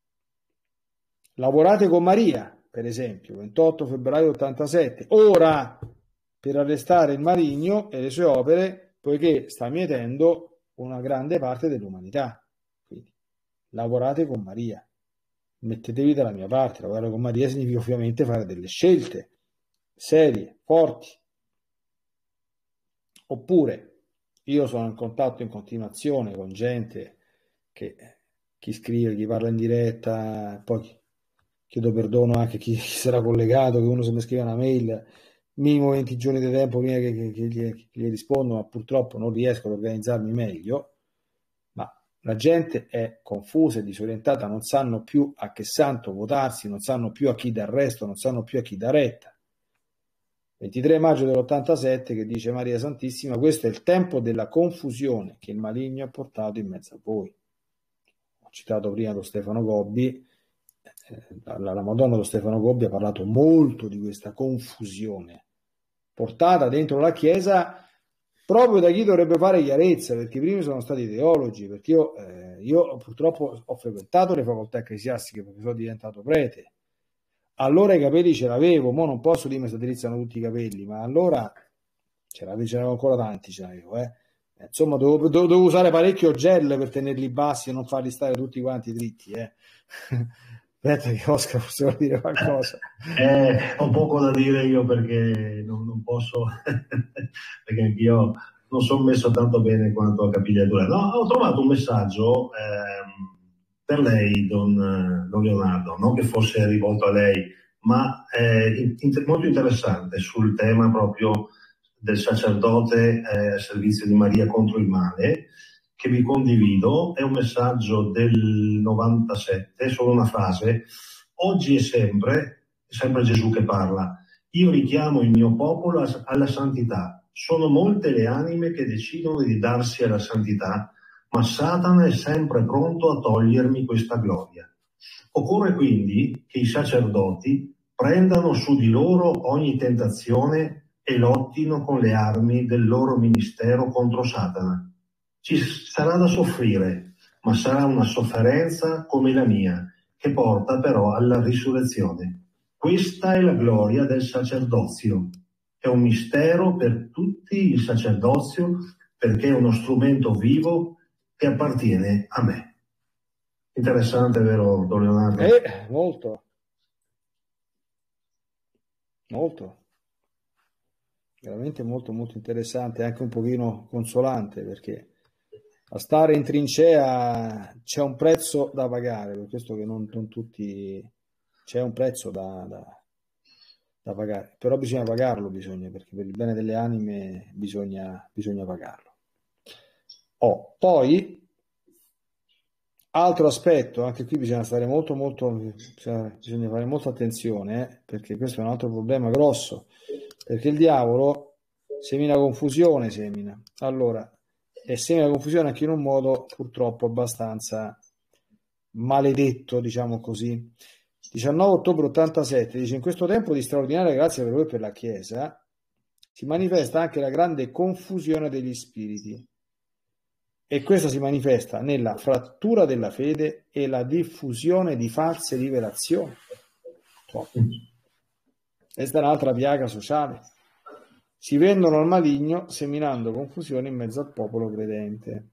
Lavorate con Maria, per esempio, ventotto febbraio ottantasette, ora per arrestare il maligno e le sue opere, poiché sta mietendo una grande parte dell'umanità. Quindi lavorate con Maria, mettetevi dalla mia parte. Lavorare con Maria significa ovviamente fare delle scelte serie, forti. Oppure io sono in contatto in continuazione con gente che chi scrive, chi parla in diretta, poi chiedo perdono anche a chi, chi sarà collegato, che uno se mi scrive una mail minimo venti giorni di tempo prima che, che, che, gli, che gli rispondo, ma purtroppo non riesco ad organizzarmi meglio. Ma la gente è confusa e disorientata, non sanno più a che santo votarsi, non sanno più a chi dà resto, non sanno più a chi dà retta. ventitré maggio dell'ottantasette, che dice Maria Santissima: questo è il tempo della confusione che il maligno ha portato in mezzo a voi. Ho citato prima lo Stefano Gobbi, eh, la, la Madonna lo Stefano Gobbi ha parlato molto di questa confusione portata dentro la Chiesa proprio da chi dovrebbe fare chiarezza, perché i primi sono stati teologi, perché io, eh, io purtroppo ho frequentato le facoltà ecclesiastiche perché sono diventato prete. Allora i capelli ce l'avevo, mo non posso dirmi se drizzano tutti i capelli, ma allora ce l'avevo ancora tanti, ce l'avevo, eh. Insomma, dovevo, dovevo usare parecchio gel per tenerli bassi e non farli stare tutti quanti dritti, eh. Aspetta che Oscar forse vuole dire qualcosa. Eh, ho poco da dire io perché non, non posso, perché anch'io non sono messo tanto bene quanto a capigliatura. No, ho trovato un messaggio ehm, per lei, don, don Leonardo, non che fosse rivolto a lei, ma eh, in, molto interessante sul tema proprio del sacerdote eh, al servizio di Maria contro il male, che vi condivido. È un messaggio del novantasette, solo una frase: oggi e sempre, è sempre Gesù che parla, io richiamo il mio popolo alla santità. Sono molte le anime che decidono di darsi alla santità, ma Satana è sempre pronto a togliermi questa gloria. Occorre quindi che i sacerdoti prendano su di loro ogni tentazione e lottino con le armi del loro ministero contro Satana. Ci sarà da soffrire, ma sarà una sofferenza come la mia, che porta però alla risurrezione. Questa è la gloria del sacerdozio. È un mistero per tutti il sacerdozio, perché è uno strumento vivo che appartiene a me. Interessante, vero, Don Leonardo? Eh, molto. Molto. Veramente molto molto interessante, anche un pochino consolante, perché a stare in trincea c'è un prezzo da pagare, per questo che non, non tutti, c'è un prezzo da, da, da pagare, però bisogna pagarlo, bisogna, perché per il bene delle anime bisogna, bisogna pagarlo. Oh, poi altro aspetto, anche qui bisogna stare molto molto, bisogna, bisogna fare molta attenzione, eh, perché questo è un altro problema grosso, perché il diavolo semina confusione, semina. Allora, e semina confusione anche in un modo purtroppo abbastanza maledetto, diciamo così. diciannove ottobre ottantasette dice: in questo tempo di straordinaria grazia per voi e per la Chiesa si manifesta anche la grande confusione degli spiriti, e questa si manifesta nella frattura della fede e la diffusione di false rivelazioni. Questa è un'altra piaga sociale. Si vendono al maligno seminando confusione in mezzo al popolo credente.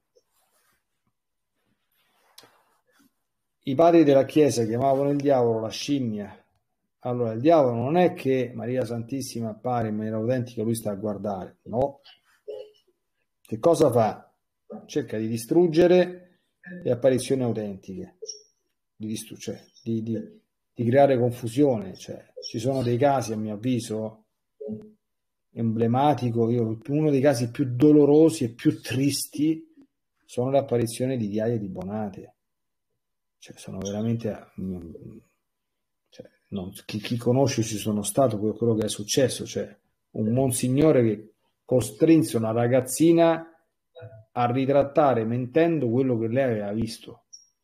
I padri della Chiesa chiamavano il diavolo la scimmia. Allora, il diavolo non è che Maria Santissima appare in maniera autentica, lui sta a guardare, no. Che cosa fa? Cerca di distruggere le apparizioni autentiche, di, distru- cioè, di, di, di creare confusione. Cioè, ci sono dei casi, a mio avviso, emblematico, io, uno dei casi più dolorosi e più tristi sono le apparizioni di Diaie di Bonate. Cioè, sono veramente... Cioè, non, chi, chi conosce ci sono stato quello, quello che è successo, cioè un monsignore che costrinse una ragazzina a ritrattare mentendo quello che lei aveva visto.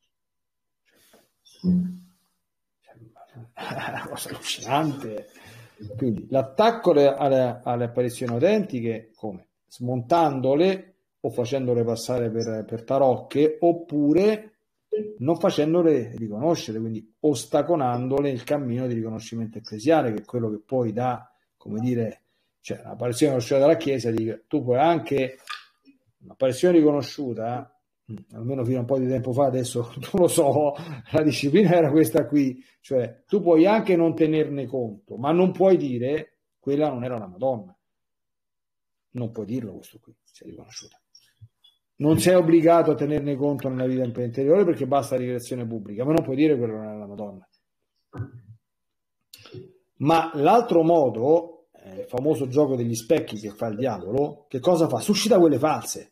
Cioè, è una cosa allucinante. Quindi l'attacco alle, alle, alle apparizioni autentiche, come? Smontandole o facendole passare per, per tarocche, oppure non facendole riconoscere, quindi ostacolandole il cammino di riconoscimento ecclesiale, che è quello che poi dà, come dire, cioè un'apparizione conosciuta dalla Chiesa, dice, tu puoi anche un'apparizione riconosciuta, almeno fino a un po' di tempo fa, adesso non lo so, la disciplina era questa qui, cioè tu puoi anche non tenerne conto, ma non puoi dire quella non era una Madonna, non puoi dirlo questo qui, se è riconosciuta. Non sei obbligato a tenerne conto nella vita interiore perché basta la rivelazione pubblica, ma non puoi dire quello non è la Madonna. Ma l'altro modo, eh, il famoso gioco degli specchi che fa il diavolo, che cosa fa? Suscita quelle false.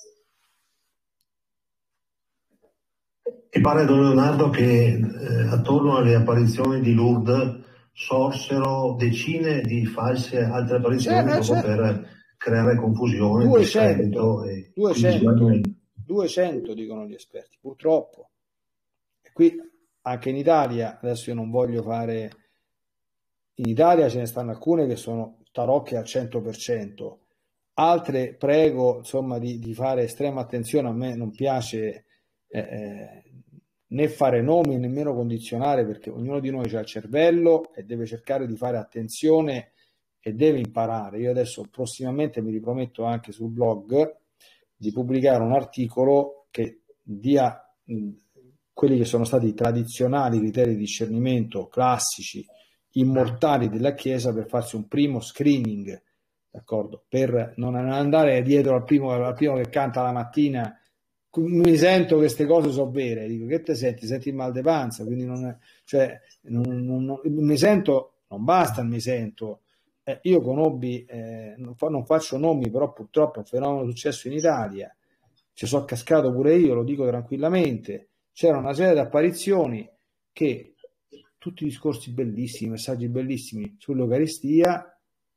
E pare, Don Leonardo, che eh, attorno alle apparizioni di Lourdes sorsero decine di false altre apparizioni C'è, proprio c'è. per creare confusione, duecento, e duecento, duecento dicono gli esperti, purtroppo. E qui anche in Italia, adesso io non voglio fare, in Italia ce ne stanno alcune che sono tarocche al cento per cento, altre prego insomma di, di fare estrema attenzione. A me non piace eh, eh, né fare nomi, nemmeno condizionare, perché ognuno di noi ha il cervello e deve cercare di fare attenzione e deve imparare. Io adesso prossimamente mi riprometto anche sul blog di pubblicare un articolo che dia mh, quelli che sono stati i tradizionali criteri di discernimento classici, immortali della Chiesa, per farsi un primo screening, d'accordo? Per non andare dietro al primo, al primo che canta la mattina, mi sento che queste cose sono vere, dico, che te senti? Senti il mal de panza, quindi non, cioè, non, non, non, mi sento, non basta, mi sento. Eh, io conobbi, eh, non, fa, non faccio nomi, però purtroppo è un fenomeno successo in Italia, ci sono cascato pure io, lo dico tranquillamente. C'era una serie di apparizioni che, tutti i discorsi bellissimi, messaggi bellissimi sull'Eucaristia,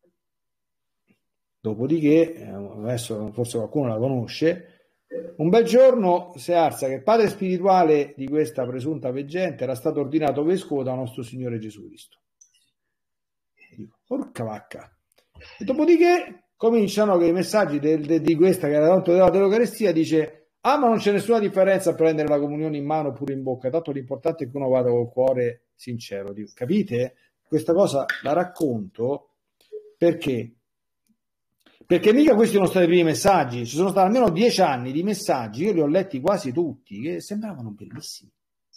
dopodiché, eh, adesso forse qualcuno la conosce, un bel giorno si alza che il padre spirituale di questa presunta veggente era stato ordinato vescovo da nostro Signore Gesù Cristo. Dico, porca vacca. E dopodiché cominciano che i messaggi del, de, di questa che era tanto dell'Eucaristia dice: ah, ma non c'è nessuna differenza a prendere la comunione in mano oppure in bocca, tanto l'importante è che uno vada col cuore sincero. Dico, capite? Questa cosa la racconto perché perché mica questi sono stati i primi messaggi, ci sono stati almeno dieci anni di messaggi, io li ho letti quasi tutti, che sembravano bellissimi.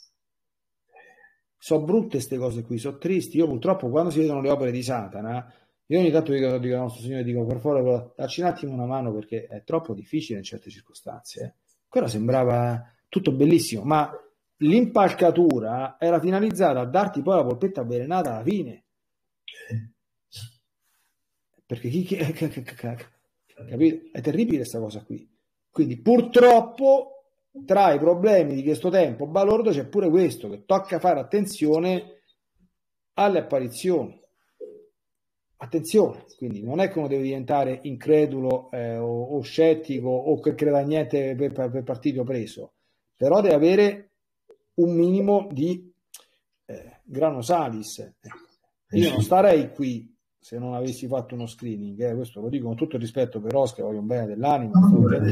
Sono brutte queste cose qui, sono tristi. Io purtroppo quando si vedono le opere di Satana, io ogni tanto dico, dico al nostro Signore, dico, per favore, dacci un attimo una mano, perché è troppo difficile in certe circostanze. Eh. Quella sembrava tutto bellissimo, ma l'impalcatura era finalizzata a darti poi la polpetta avvelenata alla fine. Perché chi, chi, capito? È terribile questa cosa qui. Quindi purtroppo tra i problemi di questo tempo balordo c'è pure questo, che tocca fare attenzione alle apparizioni. Attenzione, quindi non è che uno deve diventare incredulo eh, o, o scettico o che creda a niente per, per, per partito preso, però deve avere un minimo di eh, grano salis. Ecco. Io non starei qui se non avessi fatto uno screening, eh, questo lo dico con tutto il rispetto per Oscar, voglio un bene dell'anima, non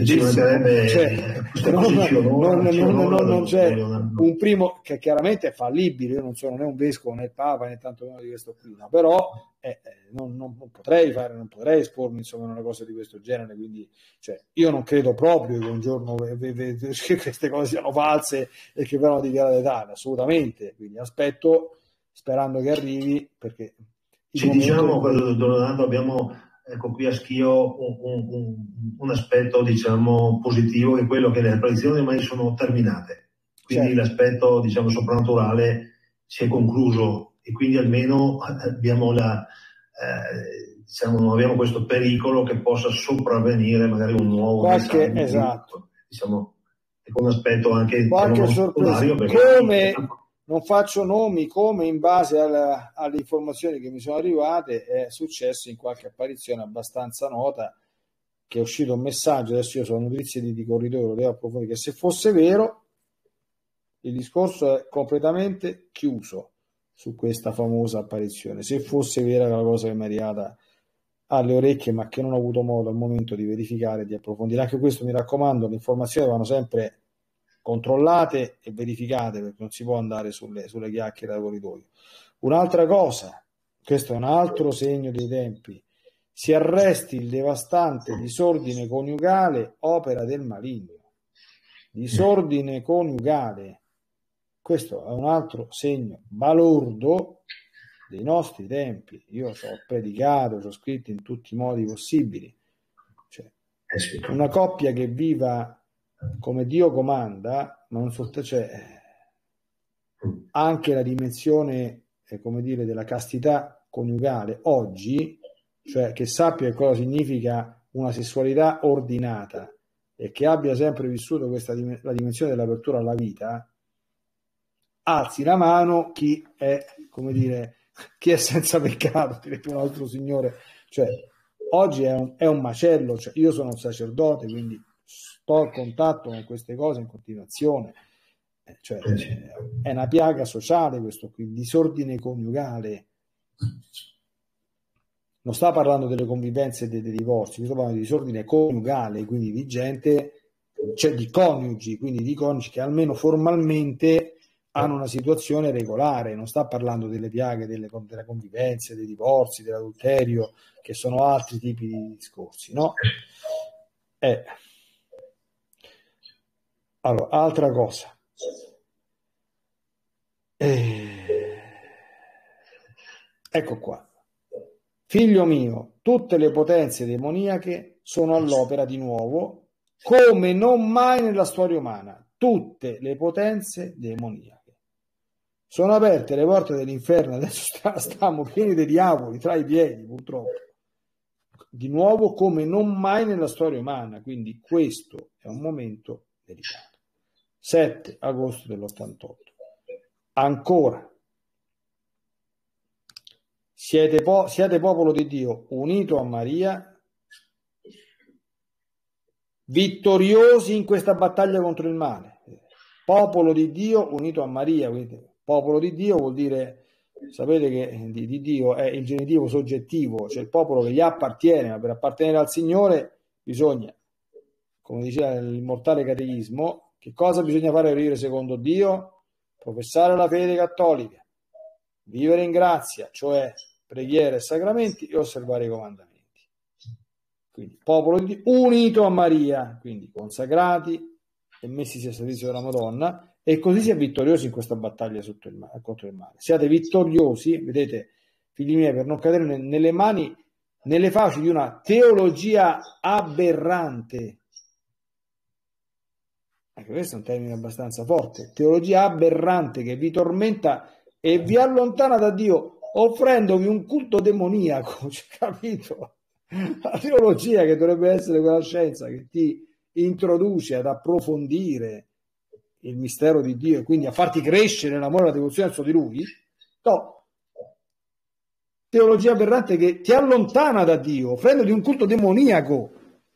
c'è un primo che chiaramente è fallibile, io non sono né un vescovo né il Papa né tanto meno di questo qui, no? Però eh, non, non, non potrei fare, non potrei espormi insomma a una cosa di questo genere, quindi cioè, io non credo proprio che un giorno che queste cose siano false e che verranno dichiarate tali, assolutamente, quindi aspetto sperando che arrivi, perché ci diciamo, Donato, abbiamo ecco qui a Schio un, un, un, un aspetto diciamo positivo, che è quello che le apparizioni ormai sono terminate, quindi certo. L'aspetto diciamo soprannaturale si è concluso e quindi almeno abbiamo la eh, diciamo non abbiamo questo pericolo che possa sopravvenire magari un nuovo qualche esatto diciamo è un aspetto anche qualche sorpresa perché come non faccio nomi, come in base alla, alle informazioni che mi sono arrivate è successo in qualche apparizione abbastanza nota, che è uscito un messaggio, adesso io sono notizie di, di corridoio, lo devo approfondire, che se fosse vero il discorso è completamente chiuso su questa famosa apparizione, se fosse vera la cosa che mi è arrivata alle orecchie ma che non ho avuto modo al momento di verificare e di approfondire. Anche questo mi raccomando, le informazioni vanno sempre controllate e verificate, perché non si può andare sulle, sulle chiacchiere da corridoio. Un'altra cosa, questo è un altro segno dei tempi, si arresti il devastante disordine coniugale, opera del maligno. Disordine coniugale, questo è un altro segno balordo dei nostri tempi. Io ci ho predicato, ci ho scritto in tutti i modi possibili, cioè, una coppia che viva come Dio comanda, ma non soltanto, cioè, anche la dimensione eh, come dire, della castità coniugale oggi, cioè che sappia cosa significa una sessualità ordinata e che abbia sempre vissuto questa la dimensione dell'apertura alla vita, alzi la mano chi è, come dire, chi è senza peccato, direbbe un altro signore. Cioè oggi è un, è un macello, cioè, io sono un sacerdote, quindi sto a contatto con queste cose in continuazione, eh, cioè, è una piaga sociale questo qui, il disordine coniugale. Non sta parlando delle convivenze e dei, dei divorzi, sto parlando di disordine coniugale, quindi di gente, cioè di coniugi, quindi di coniugi che almeno formalmente hanno una situazione regolare. Non sta parlando delle piaghe delle, delle convivenze, dei divorzi, dell'adulterio, che sono altri tipi di discorsi, no? Eh. Allora, altra cosa. Eh. Ecco qua. Figlio mio, tutte le potenze demoniache sono all'opera di nuovo, come non mai nella storia umana. Tutte le potenze demoniache. Sono aperte le porte dell'inferno, adesso stiamo pieni di diavoli tra i piedi, purtroppo. Di nuovo come non mai nella storia umana, quindi questo è un momento delicato. sette agosto dell'ottantotto. Ancora. Siete, po- siete popolo di Dio unito a Maria, vittoriosi in questa battaglia contro il male. Popolo di Dio unito a Maria, quindi popolo di Dio vuol dire, sapete che di, di Dio è il genitivo soggettivo, cioè il popolo che gli appartiene, ma per appartenere al Signore bisogna, come diceva l'immortale catechismo, che cosa bisogna fare per vivere secondo Dio? Professare la fede cattolica, vivere in grazia, cioè preghiere e sacramenti, e osservare i comandamenti. Quindi popolo di Dio unito a Maria, quindi consacrati e messi a servizio della Madonna, e così si è vittoriosi in questa battaglia sotto il male, contro il male. Siate vittoriosi, vedete, figli miei, per non cadere nelle mani, nelle fauci di una teologia aberrante. Anche questo è un termine abbastanza forte. Teologia aberrante che vi tormenta e vi allontana da Dio, offrendovi un culto demoniaco, cioè, capito? La teologia, che dovrebbe essere quella scienza che ti introduce ad approfondire il mistero di Dio e quindi a farti crescere l'amore e la devozione verso di Lui, no. Teologia aberrante che ti allontana da Dio, offrendoti un culto demoniaco.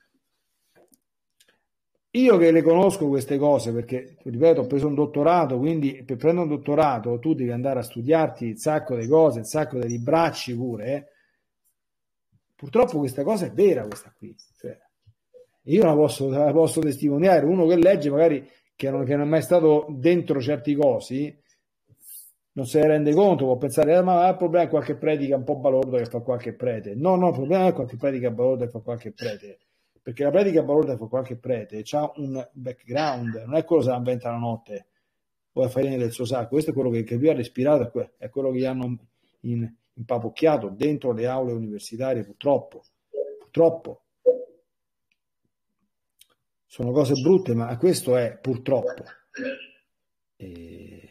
Io che le conosco queste cose, perché, ripeto, ho preso un dottorato, quindi per prendere un dottorato tu devi andare a studiarti il sacco di cose, il sacco di libracci pure, eh. Purtroppo questa cosa è vera, questa qui. Cioè, io la posso, la posso testimoniare. Uno che legge, magari, che non, che non è mai stato dentro certi cosi, non se ne rende conto, può pensare, eh, ma il problema è qualche predica un po' balorda che fa qualche prete. No, no, il problema è qualche predica balorda che fa qualche prete. Perché la predica balorda che fa qualche prete ha un background, non è quello che se la inventa la notte o a farina del suo sacco. Questo è quello che, che lui ha respirato, è quello che gli hanno in, impapocchiato dentro le aule universitarie, purtroppo. Purtroppo. Sono cose brutte, ma questo è purtroppo. E...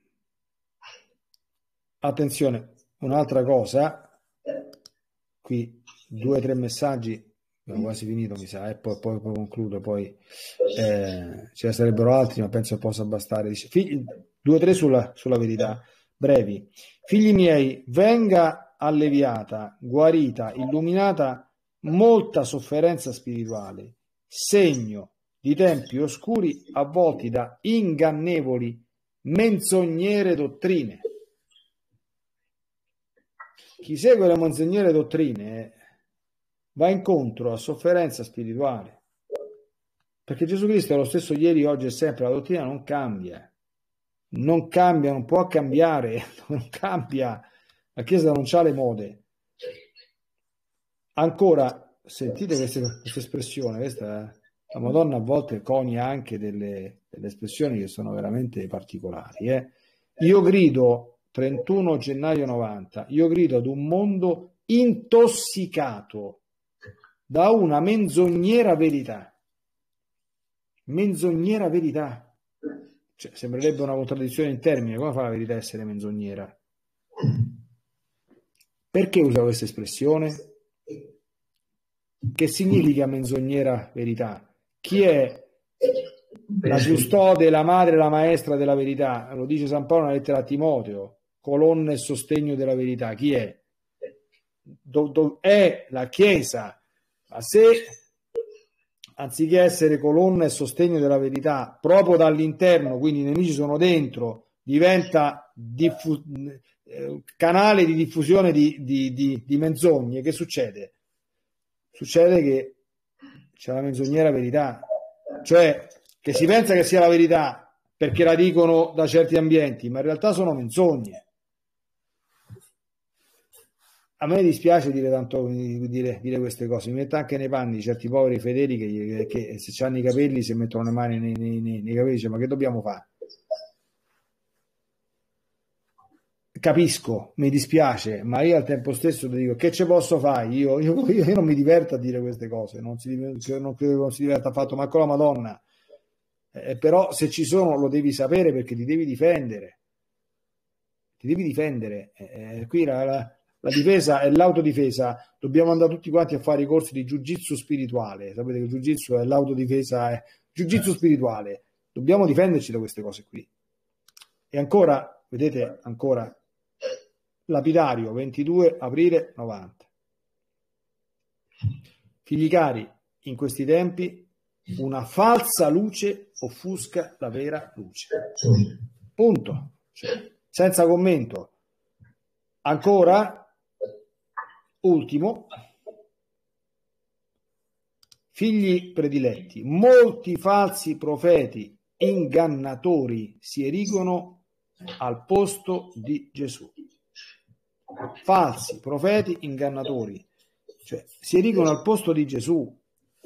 Attenzione, un'altra cosa, qui due o tre messaggi, abbiamo quasi finito mi sa, e poi, poi, poi concludo, poi eh, ce ne sarebbero altri, ma penso che possa bastare. Dice, figli, due o tre sulla, sulla verità, brevi. Figli miei, venga alleviata, guarita, illuminata molta sofferenza spirituale, segno di tempi oscuri avvolti da ingannevoli, menzognere dottrine. Chi segue le menzognere dottrine va incontro a sofferenza spirituale, perché Gesù Cristo è lo stesso ieri, oggi e sempre. La dottrina non cambia, non cambia, non può cambiare, non cambia. La Chiesa non ha le mode. Ancora, sentite questa, questa espressione, questa, la Madonna a volte conia anche delle, delle espressioni che sono veramente particolari. Eh. Io grido, trentuno gennaio novanta, io grido ad un mondo intossicato da una menzognera verità. Menzognera verità. Cioè, sembrerebbe una contraddizione in termini. Come fa la verità a essere menzognera? Perché usa questa espressione? Che significa menzognera verità? Chi è la custode, la madre, la maestra della verità? Lo dice San Paolo nella lettera a Timoteo, colonna e sostegno della verità. Chi è? Do, do, è la Chiesa. Ma se anziché essere colonna e sostegno della verità proprio dall'interno, quindi i nemici sono dentro, diventa diffu- eh, canale di diffusione di, di, di, di menzogne, che succede? Succede che c'è la menzognera verità, cioè che si pensa che sia la verità perché la dicono da certi ambienti, ma in realtà sono menzogne. A me dispiace dire tanto, dire, dire queste cose, mi metto anche nei panni di certi poveri fedeli che, che se hanno i capelli si mettono le mani nei, nei, nei, nei capelli, dice, ma che dobbiamo fare? Capisco, mi dispiace, ma io al tempo stesso ti dico, che ce posso fare? Io, io, io non mi diverto a dire queste cose, non, si, non credo che non si diverta affatto, ma con la Madonna. Eh, però se ci sono lo devi sapere, perché ti devi difendere. Ti devi difendere. Eh, qui la... la La difesa è l'autodifesa, dobbiamo andare tutti quanti a fare i corsi di jiu-jitsu spirituale, sapete che jiu-jitsu è l'autodifesa, è jiu-jitsu spirituale, dobbiamo difenderci da queste cose qui. E ancora, vedete, ancora, lapidario, ventidue aprile novanta. Figli cari, in questi tempi una falsa luce offusca la vera luce. Punto. Cioè, senza commento. Ancora, ultimo, figli prediletti, molti falsi profeti ingannatori si erigono al posto di Gesù. Falsi profeti ingannatori, cioè si erigono al posto di Gesù.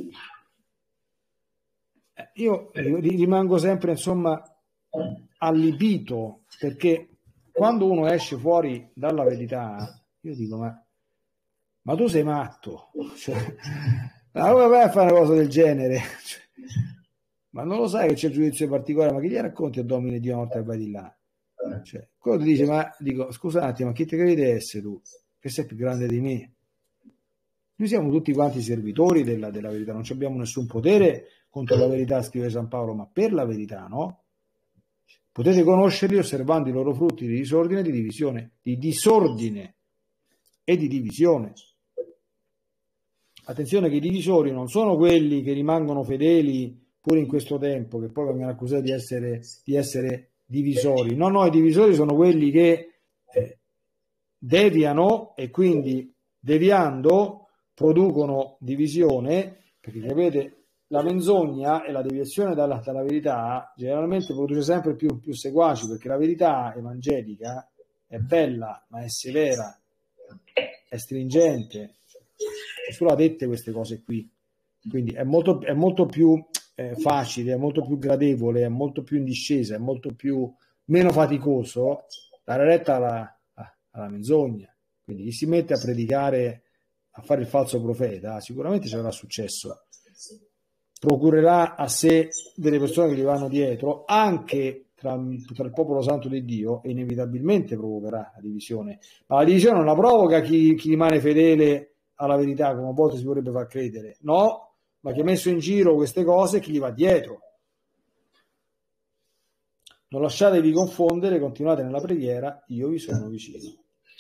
Io rimango sempre, insomma, allibito, perché quando uno esce fuori dalla verità, io dico, ma Ma tu sei matto, cioè, ma come vai a fare una cosa del genere? Cioè, Ma non lo sai che c'è il giudizio particolare? Ma che gli racconti a Domine Dio una volta che vai di là? Cioè, quello ti dice, ma dico, scusa un attimo, ma chi te credi di essere tu? Che sei più grande di me? Noi siamo tutti quanti servitori della, della verità, non abbiamo nessun potere contro la verità, scrive San Paolo, ma per la verità, no? Potete conoscerli osservando i loro frutti di disordine e di divisione, di disordine e di divisione. Attenzione che i divisori non sono quelli che rimangono fedeli pure in questo tempo, che poi vengono accusati di essere, di essere divisori. No, no, i divisori sono quelli che eh, deviano e quindi deviando producono divisione, perché sapete, la menzogna e la deviazione dalla, dalla verità generalmente produce sempre più, più seguaci, perché la verità evangelica è bella, ma è severa, è stringente. Gesù ha dette queste cose qui, quindi è molto, è molto più eh, facile, è molto più gradevole, è molto più in discesa, è molto più meno faticoso dare retta alla, alla menzogna. Quindi chi si mette a predicare, a fare il falso profeta, sicuramente ci avrà successo, procurerà a sé delle persone che gli vanno dietro, anche tra, tra il popolo santo di Dio, e inevitabilmente provocherà la divisione. Ma la divisione non la provoca chi, chi rimane fedele alla verità, come a volte si vorrebbe far credere, no, ma chi ha messo in giro queste cose, chi gli va dietro. Non lasciatevi confondere, continuate nella preghiera, io vi sono vicino.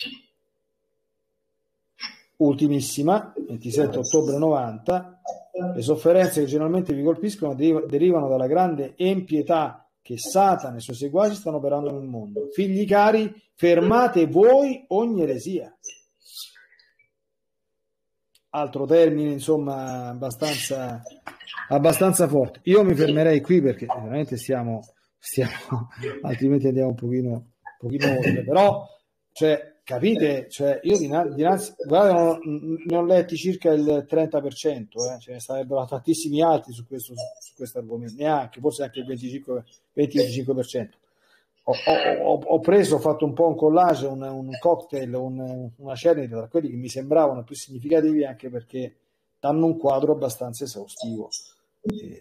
Ultimissima, ventisette ottobre novanta, le sofferenze che generalmente vi colpiscono derivano dalla grande empietà che Satana e i suoi seguaci stanno operando nel mondo. Figli cari, fermate voi ogni eresia. Altro termine, insomma, abbastanza, abbastanza forte. Io mi fermerei qui perché veramente stiamo, stiamo altrimenti andiamo un pochino, un pochino oltre. Però, cioè, capite? Cioè, io dinanzi, guarda, ne ho letti circa il trenta per cento, eh? Ce ne sarebbero tantissimi altri su questo, su questo argomento, neanche, forse anche il venticinque venticinque per cento. Ho, ho, ho preso, ho fatto un po' un collage, un, un cocktail, un, una cernita tra quelli che mi sembravano più significativi, anche perché danno un quadro abbastanza esaustivo. E...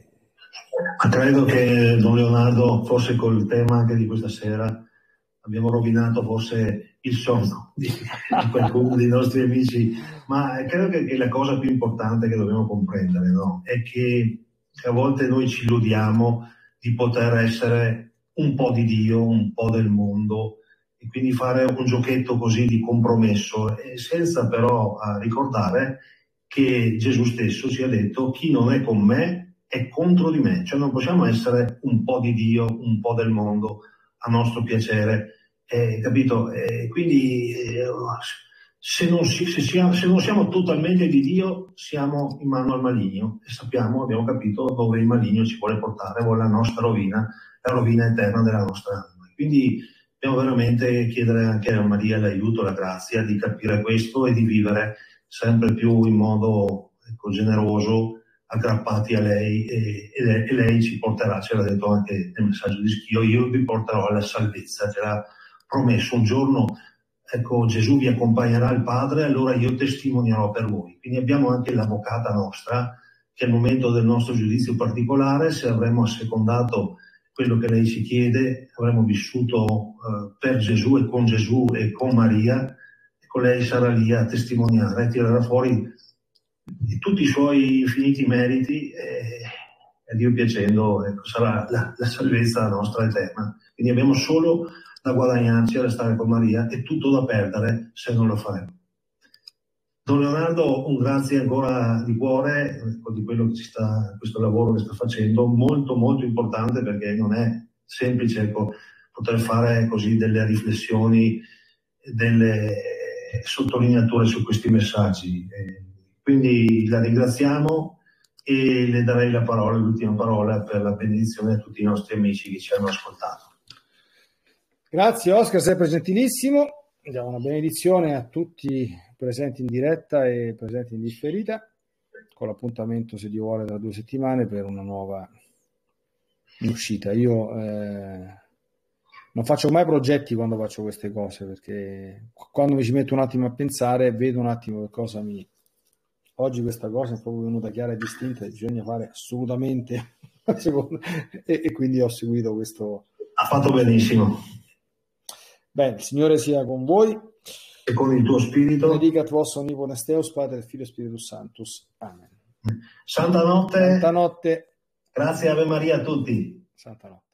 Ma credo che Don Leonardo, forse col tema anche di questa sera, abbiamo rovinato forse il sonno di, di qualcuno dei nostri amici, ma credo che, che la cosa più importante che dobbiamo comprendere, no? È che, che a volte noi ci illudiamo di poter essere un po' di Dio, un po' del mondo, e quindi fare un giochetto così di compromesso, e senza però uh, ricordare che Gesù stesso ci ha detto: chi non è con me è contro di me. Cioè non possiamo essere un po' di Dio, un po' del mondo a nostro piacere, eh, capito? Eh, quindi eh, se, non si, se, siamo, se non siamo totalmente di Dio, siamo in mano al maligno, e sappiamo, abbiamo capito dove il maligno ci vuole portare, vuole la nostra rovina, la rovina eterna della nostra anima. Quindi dobbiamo veramente chiedere anche a Maria l'aiuto, la grazia di capire questo e di vivere sempre più in modo, ecco, generoso, aggrappati a lei, e, e, lei, e lei ci porterà, ce l'ha detto anche nel messaggio di Schio, io vi porterò alla salvezza, ce l'ha promesso. Un giorno, ecco, Gesù vi accompagnerà al Padre, allora io testimonierò per voi. Quindi abbiamo anche l'avvocata nostra, che al momento del nostro giudizio particolare, se avremo assecondato quello che lei ci chiede, avremo vissuto uh, per Gesù e con Gesù e con Maria, ecco, lei sarà lì a testimoniare, a tirare fuori di tutti i suoi infiniti meriti, e a Dio piacendo, ecco, sarà la, la salvezza nostra eterna. Quindi abbiamo solo da guadagnarci a restare con Maria e tutto da perdere se non lo faremo. Don Leonardo, un grazie ancora di cuore, ecco, di quello che ci sta, questo lavoro che sta facendo, molto molto importante, perché non è semplice, ecco, poter fare così delle riflessioni, delle sottolineature su questi messaggi. E quindi la ringraziamo e le darei la parola, l'ultima parola, per la benedizione a tutti i nostri amici che ci hanno ascoltato. Grazie Oscar, sempre gentilissimo. Diamo una benedizione a tutti presenti in diretta e presenti in differita, con l'appuntamento, se Dio vuole, tra due settimane per una nuova uscita. Io eh, non faccio mai progetti quando faccio queste cose, perché quando mi ci metto un attimo a pensare, vedo un attimo che cosa mi... Oggi questa cosa è proprio venuta chiara e distinta, bisogna fare assolutamente secondo, e, e quindi ho seguito questo. Ha fatto benissimo. Bene, il Signore sia con voi e con il tuo spirito. Benedicat vos omnipotens Deus, Pater, Figlio e Spiritus Sanctus. Amen. Santa notte. Santa notte. Grazie, Ave Maria a tutti. Santa notte.